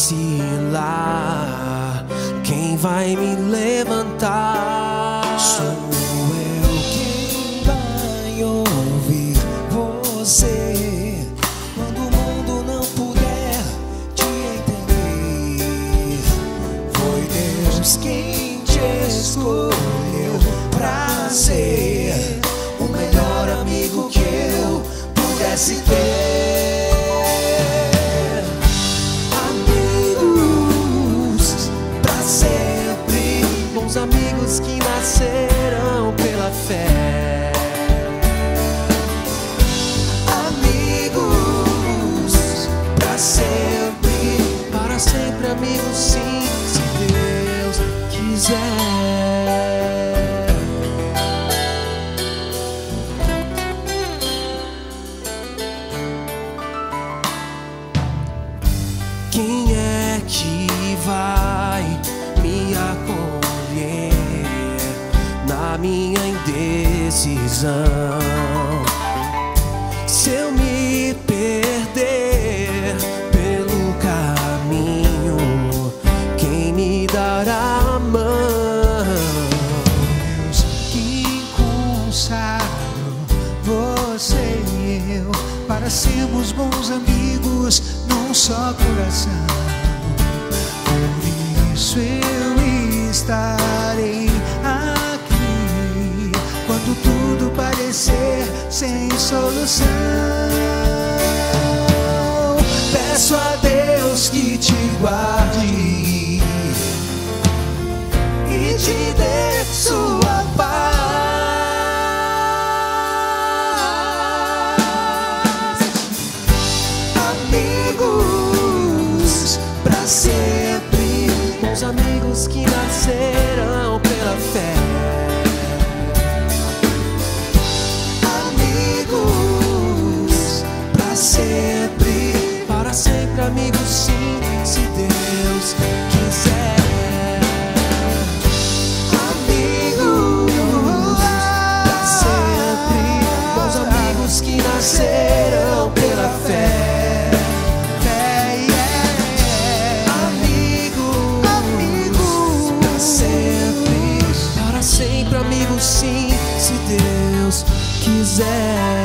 vacilar, quem vai me levantar? Sou eu quem vai ouvir você quando o mundo não puder te entender. Foi Deus quem te escolheu pra ser o melhor amigo que eu pudesse ter. Amigos pra sempre, bons amigos que nasceram pela fé. Amigos pra sempre, para sempre amigos sim, se Deus quiser. Quem é que vai me acolher na minha indecisão? Se eu me perder pelo caminho, quem me dará a mão? Deus que consagro você e eu para sermos bons amigos num só coração. Por isso eu estarei aqui quando tudo parecer sem solução. Peço a Deus que te guarde e te dê sua paz. Amigos pra sempre, bons amigos que nasceram pela fé. Amigos pra sempre, para sempre amigos sim, se Deus quiser. Amigos pra sempre, bons amigos que nasceram pela fé. Sempre amigos sim, se Deus quiser.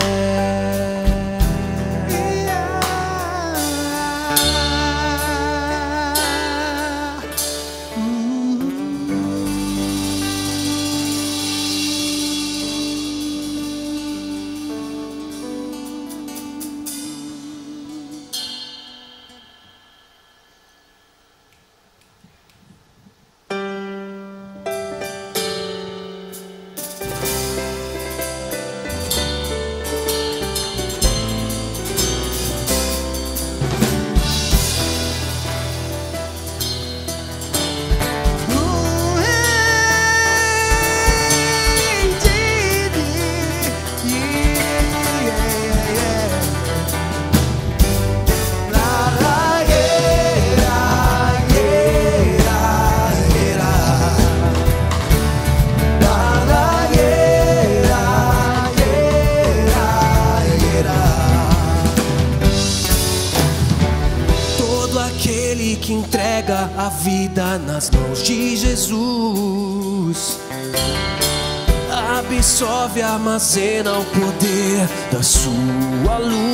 Que entrega a vida nas mãos de Jesus, absorve, armazena o poder da sua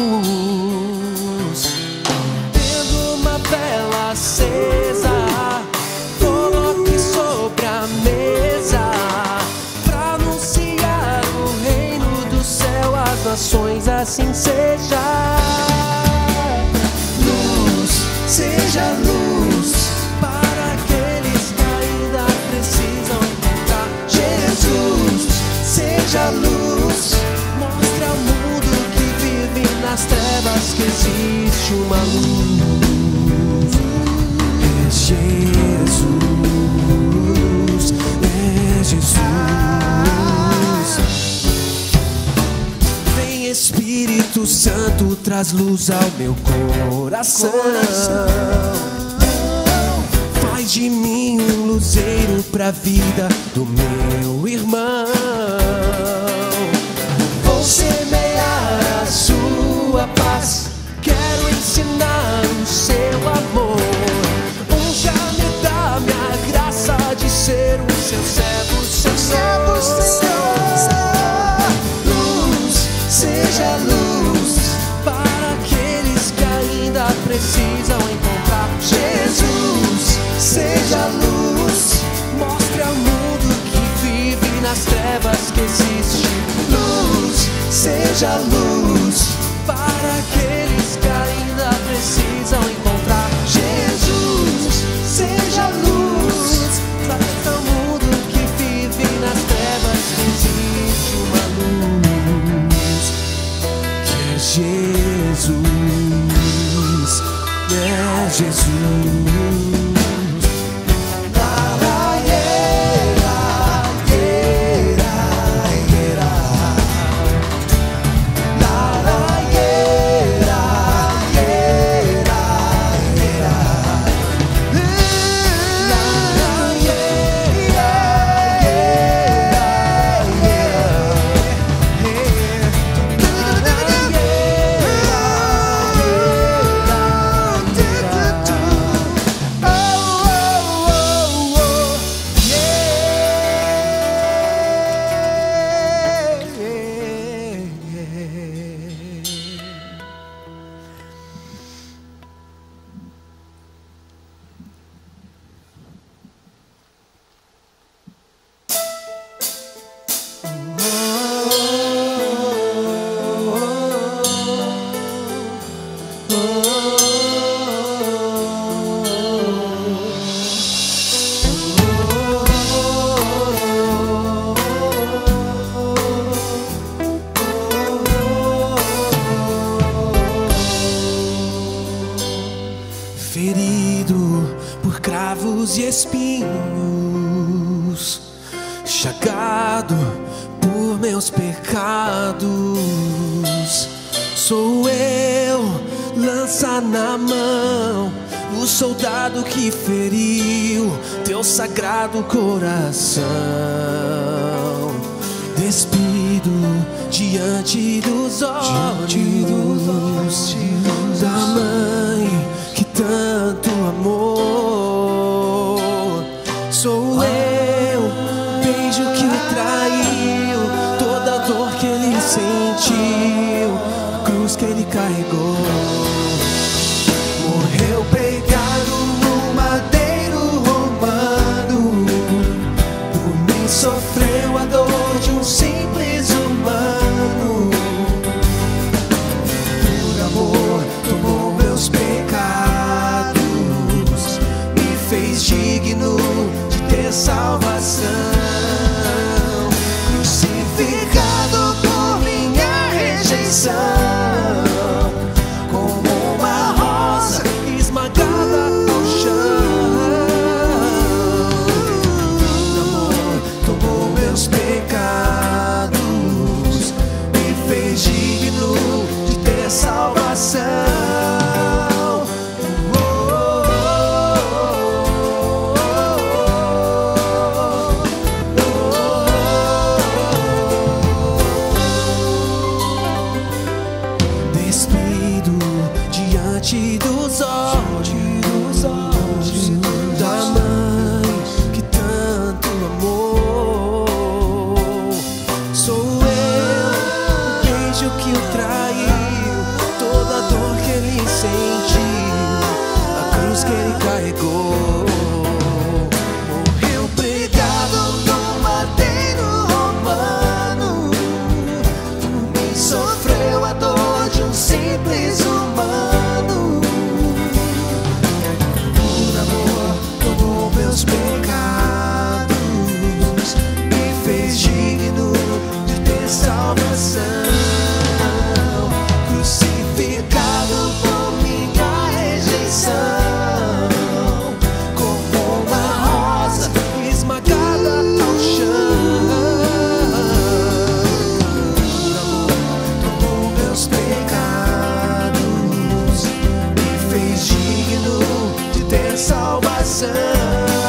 luz. Tendo uma vela acesa, coloque sobre a mesa, pra anunciar o reino do céu às nações, assim seja. Luz, seja luz para aqueles que ainda precisam encontrar Jesus. Seja luz, mostre ao mundo que vive nas trevas que existe uma luz. É Jesus, é Jesus. Vem Espírito Santo, traz luz ao meu coração. Faz de mim um luzeiro pra vida do meu irmão. Vou semear a sua paz, quero ensinar o seu amor. Unja-me, dá-me a graça de ser o seu servo, seu servo, Senhor. Luz, seja luz para aqueles que ainda precisam encontrar Jesus. Seja luz, mostre ao mundo que vive nas trevas que existe luz. Seja luz para aqueles que ainda precisam encontrar Jesus. Seja luz, mostre ao mundo que vive nas trevas que existe uma luz, que é Jesus, é Jesus. Ferido por cravos e espinhos, chagado por meus pecados, sou eu, lança na mão, o soldado que feriu teu sagrado coração. Despido diante dos olhos da mãe que tanto amou. Sou eu, beijo que o traiu, toda a dor que ele sentiu, a cruz que ele carregou. Morreu pregado no madeiro romano, por mim sofreu a dor de um simples humano. Por amor tomou meus pecados, me fez digno de ter salvação. Crucificado por minha rejeição, como uma rosa esmagada no chão. Por amor tomou meus pecados, me fez digno de ter salvação. Despido diante dos olhos da mãe que tanto amou. o traiu, toda a dor que ele sentiu, a cruz que ele carregou. Morreu pregado no madeiro romano, por mim sofreu a dor de um simples humano. Por amor tomou meus pecados, me fez digno de ter salvação. Crucificado por minha rejeição, como uma rosa esmagada ao chão. Por amor tomou meus pecados, me fez digno de ter salvação.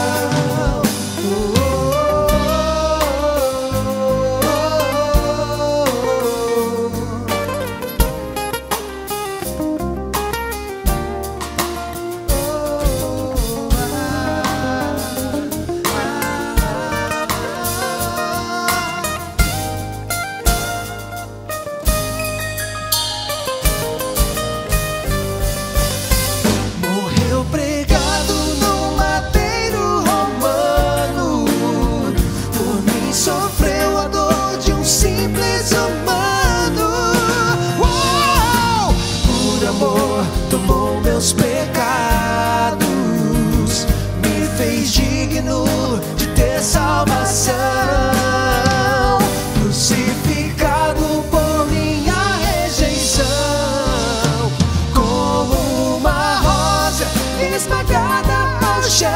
Morreu pregado no madeiro romano, por mim sofreu a dor de um simples humano. Uou! Por amor tomou meus pecados, me fez digno de ter salvação. Crucificado por minha rejeição, como uma rosa esmagada ao chão.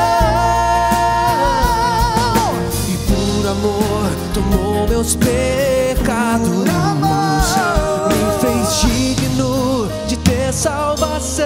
E por amor tomou meus pecados, me fez digno de ter salvação.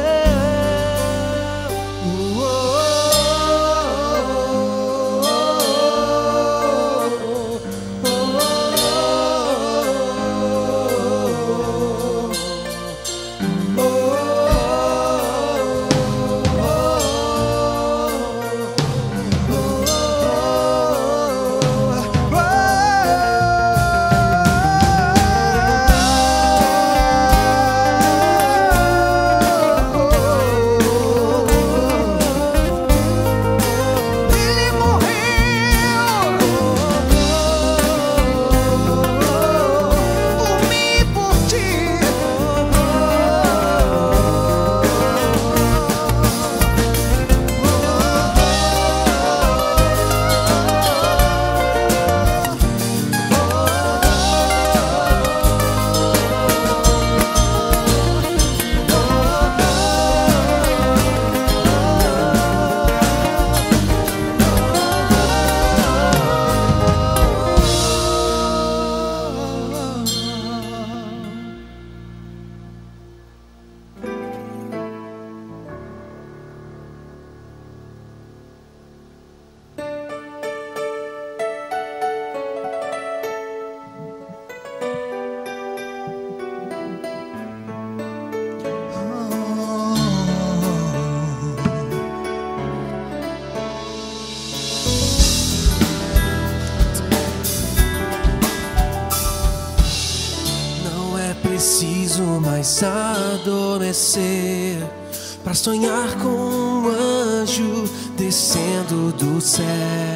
Preciso mais adormecer pra sonhar com um anjo descendo do céu.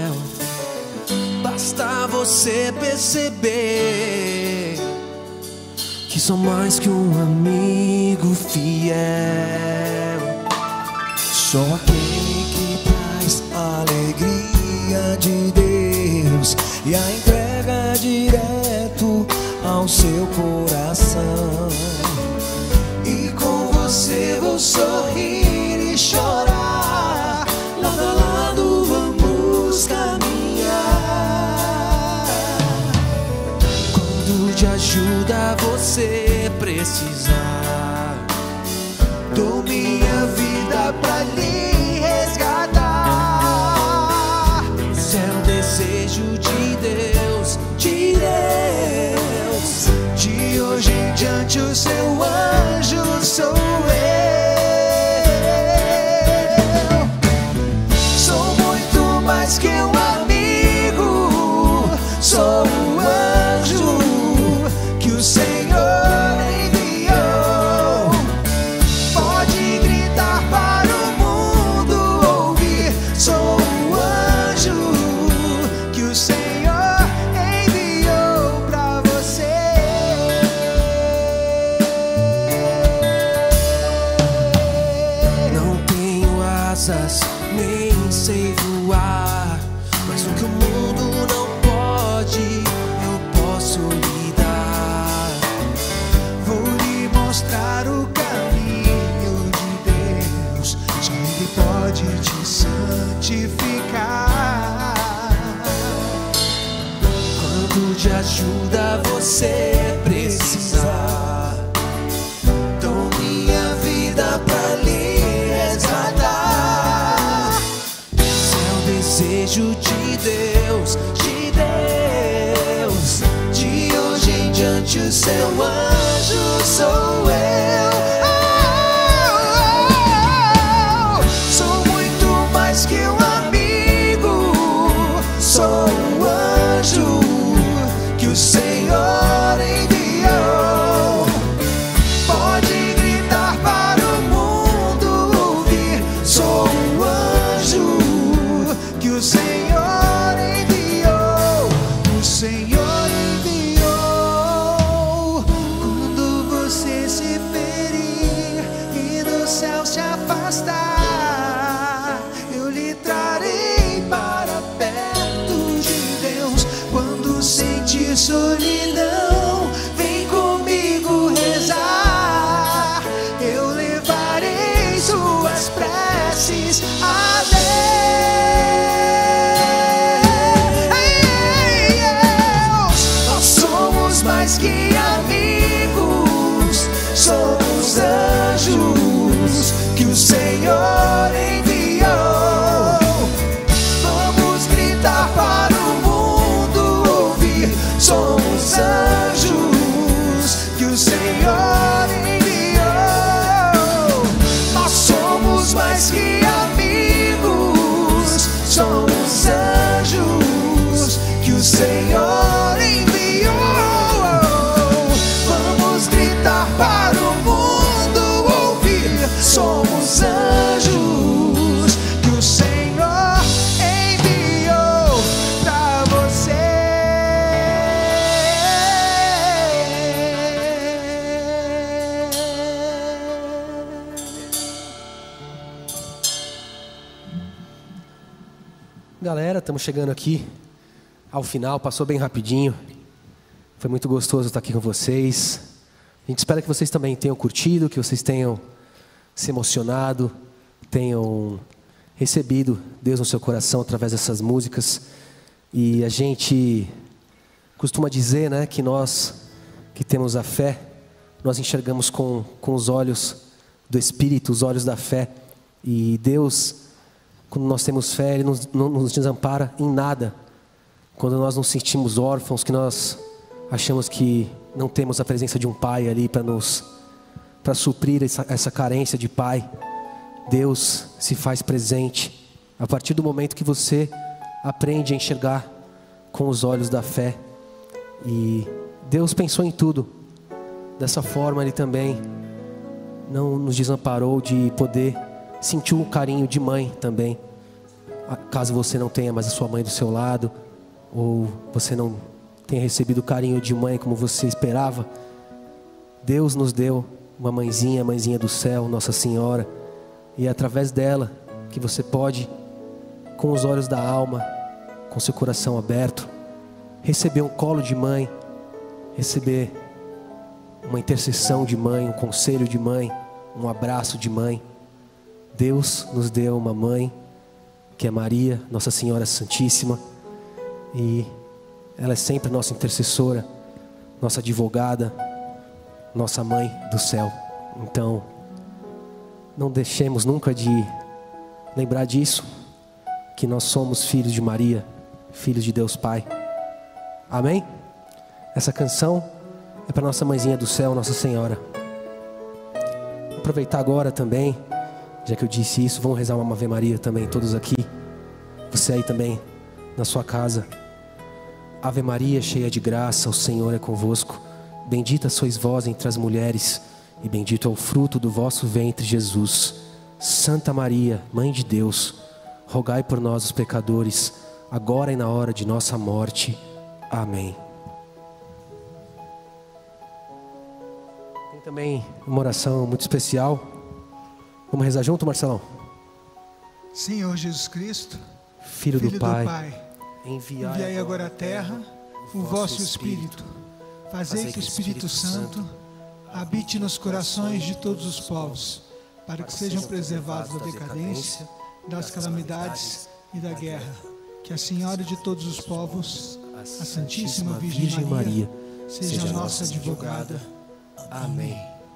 Basta você perceber que sou mais que um amigo fiel. Sou aquele que traz a alegria de Deus e a entrega direto ao seu coração. E com você vou sorrir e chorar, lado a lado vamos caminhar. Quando de ajuda você precisar, dou minha vida pra lhe resgatar. Esse é o desejo de Deus, de Deus. De hoje em diante o seu anjo sou eu. Sou muito mais que um amigo, sou o anjo que o Senhor enviou. asas, nem sei voar, mas o que o mundo não pode, eu posso lhe dar. Vou lhe mostrar o caminho de Deus, só Ele pode te santificar. Quando de ajuda você precisar, dou minha vida pra lhe resgatar. Esse é o desejo de Deus, de Deus. De hoje em diante o seu anjo sou eu. Sou muito mais que um amigo, sou um anjo que o Senhor enviou. Pode gritar para o mundo ouvir, sou um anjo que o Senhor enviou. O Senhor enviou. Quando você se ferir e do céu se afastar, eu lhe trarei para perto de Deus. Quando sentir solidão, vem comigo rezar. Eu levarei suas preces a Deus. Nós somos mais que amigos, somos anjos que o Senhor enviou. Vamos gritar para o mundo ouvir, somos anjos que o Senhor enviou. Nós somos mais que amigos, somos anjos que o Senhor enviou. Vamos gritar para o mundo ouvir, somos anjos que o Senhor enviou pra você. Galera, estamos chegando aqui ao final, passou bem rapidinho. Foi muito gostoso estar aqui com vocês. A gente espera que vocês também tenham curtido, que vocês tenham se emocionado, tenham recebido Deus no seu coração através dessas músicas. E a gente costuma dizer, né, que nós que temos a fé, nós enxergamos com os olhos do Espírito, os olhos da fé. E Deus, quando nós temos fé, Ele não nos desampara em nada. Quando nós nos sentimos órfãos, que nós achamos que não temos a presença de um pai ali para suprir essa carência de pai, Deus se faz presente a partir do momento que você aprende a enxergar com os olhos da fé. E Deus pensou em tudo. Dessa forma Ele também não nos desamparou de poder sentir um carinho de mãe também. Caso você não tenha mais a sua mãe do seu lado, ou você não tenha recebido o carinho de mãe como você esperava, Deus nos deu uma mãezinha, a mãezinha do céu, Nossa Senhora. E é através dela que você pode, com os olhos da alma, com seu coração aberto, receber um colo de mãe, receber uma intercessão de mãe, um conselho de mãe, um abraço de mãe. Deus nos deu uma mãe, que é Maria, Nossa Senhora Santíssima, e ela é sempre nossa intercessora, nossa advogada, nossa mãe do céu. Então, não deixemos nunca de lembrar disso, que nós somos filhos de Maria, filhos de Deus Pai. Amém? Essa canção é para nossa mãezinha do céu, Nossa Senhora. Vou aproveitar agora também, já que eu disse isso, vamos rezar uma Ave Maria também, todos aqui. Você aí também, na sua casa. Ave Maria, cheia de graça, o Senhor é convosco. Bendita sois vós entre as mulheres, e bendito é o fruto do vosso ventre, Jesus. Santa Maria, Mãe de Deus, rogai por nós os pecadores, agora e na hora de nossa morte. Amém. Tem também uma oração muito especial. Vamos rezar junto, Marcelão? Senhor Jesus Cristo, Filho do Pai, enviai agora à terra o vosso Espírito. Fazei que o Espírito Santo habite nos corações de todos os povos, para que sejam preservados da decadência, das calamidades e da guerra. Que a Senhora de todos os povos, a Santíssima Virgem Maria, seja a nossa advogada. Amém.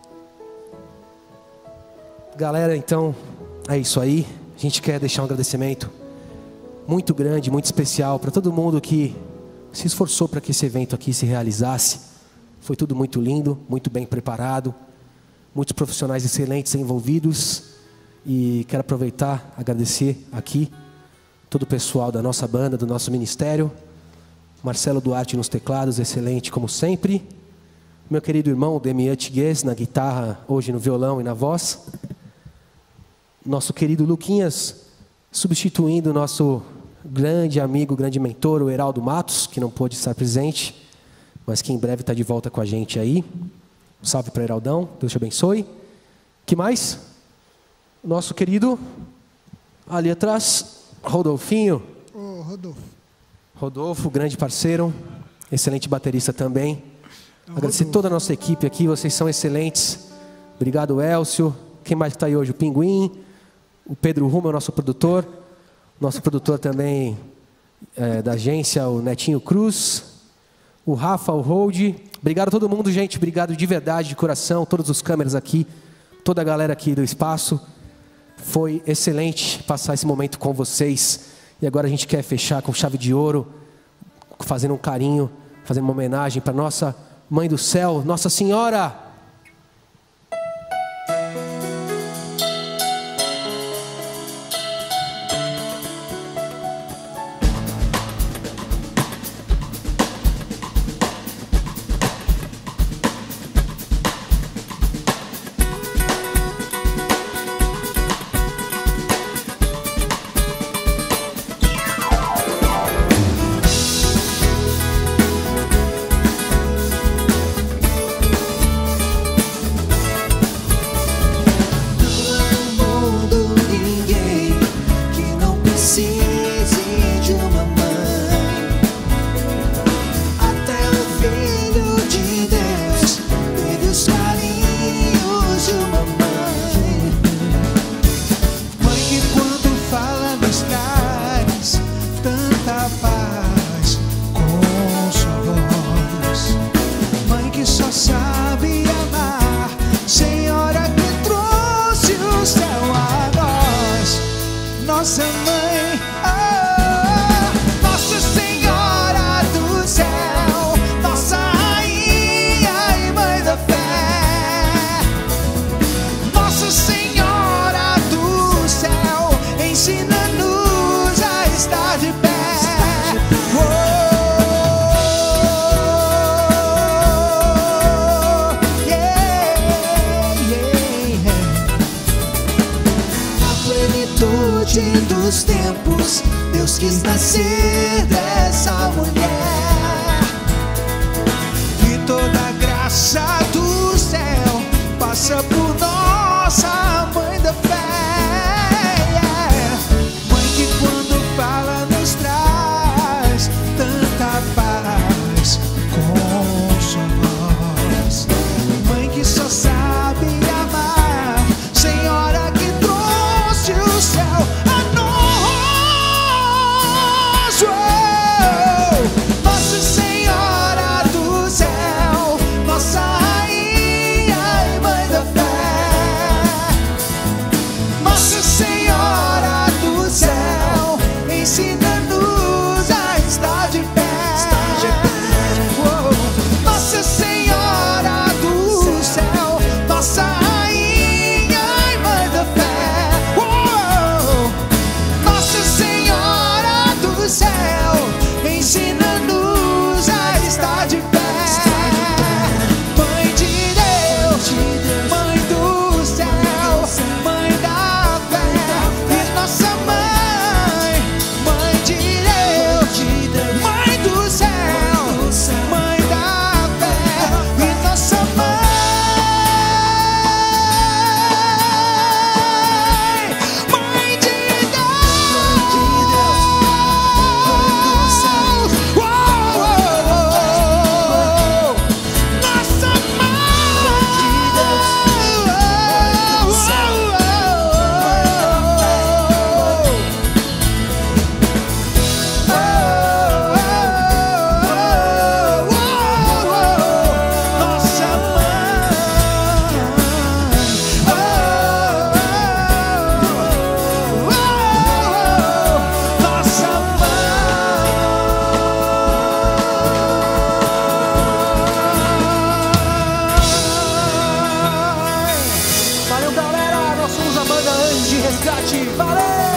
Galera, então, é isso aí. A gente quer deixar um agradecimento muito grande, muito especial para todo mundo que se esforçou para que esse evento aqui se realizasse. Foi tudo muito lindo, muito bem preparado, muitos profissionais excelentes envolvidos. E quero aproveitar, agradecer aqui todo o pessoal da nossa banda, do nosso ministério. Marcelo Duarte nos teclados, excelente como sempre. Meu querido irmão Demian Tiguez na guitarra, hoje no violão e na voz. Nosso querido Luquinhas, substituindo o nosso grande amigo, grande mentor, o Heraldo Matos, que não pôde estar presente, mas que em breve está de volta com a gente aí. Um salve para Heraldão, Deus te abençoe. Que mais? Nosso querido, ali atrás, Rodolfinho. Rodolfo, grande parceiro, excelente baterista também. Agradecer toda a nossa equipe aqui, vocês são excelentes. Obrigado, Elcio. Quem mais está aí hoje? O Pinguim. O Pedro Rumo é o nosso produtor. Nosso produtor também da agência, o Netinho Cruz. O Rafa, o Hold. Obrigado a todo mundo, gente. Obrigado de verdade, de coração. Todas as câmeras aqui. Toda a galera aqui do espaço. Foi excelente passar esse momento com vocês. E agora a gente quer fechar com chave de ouro, fazendo um carinho, fazendo uma homenagem para nossa Mãe do Céu, Nossa Senhora. Dos tempos, Deus quis nascer dessa mulher, e toda a graça do céu passa por nossa Mãe da Fé. Mãe que quando fala nos traz tanta paz com sua voz. Mãe que só sabe amar, Senhora que trouxe o céu a nós. Nossa Senhora do céu, nossa rainha e Mãe da Fé. resgate. Valeu!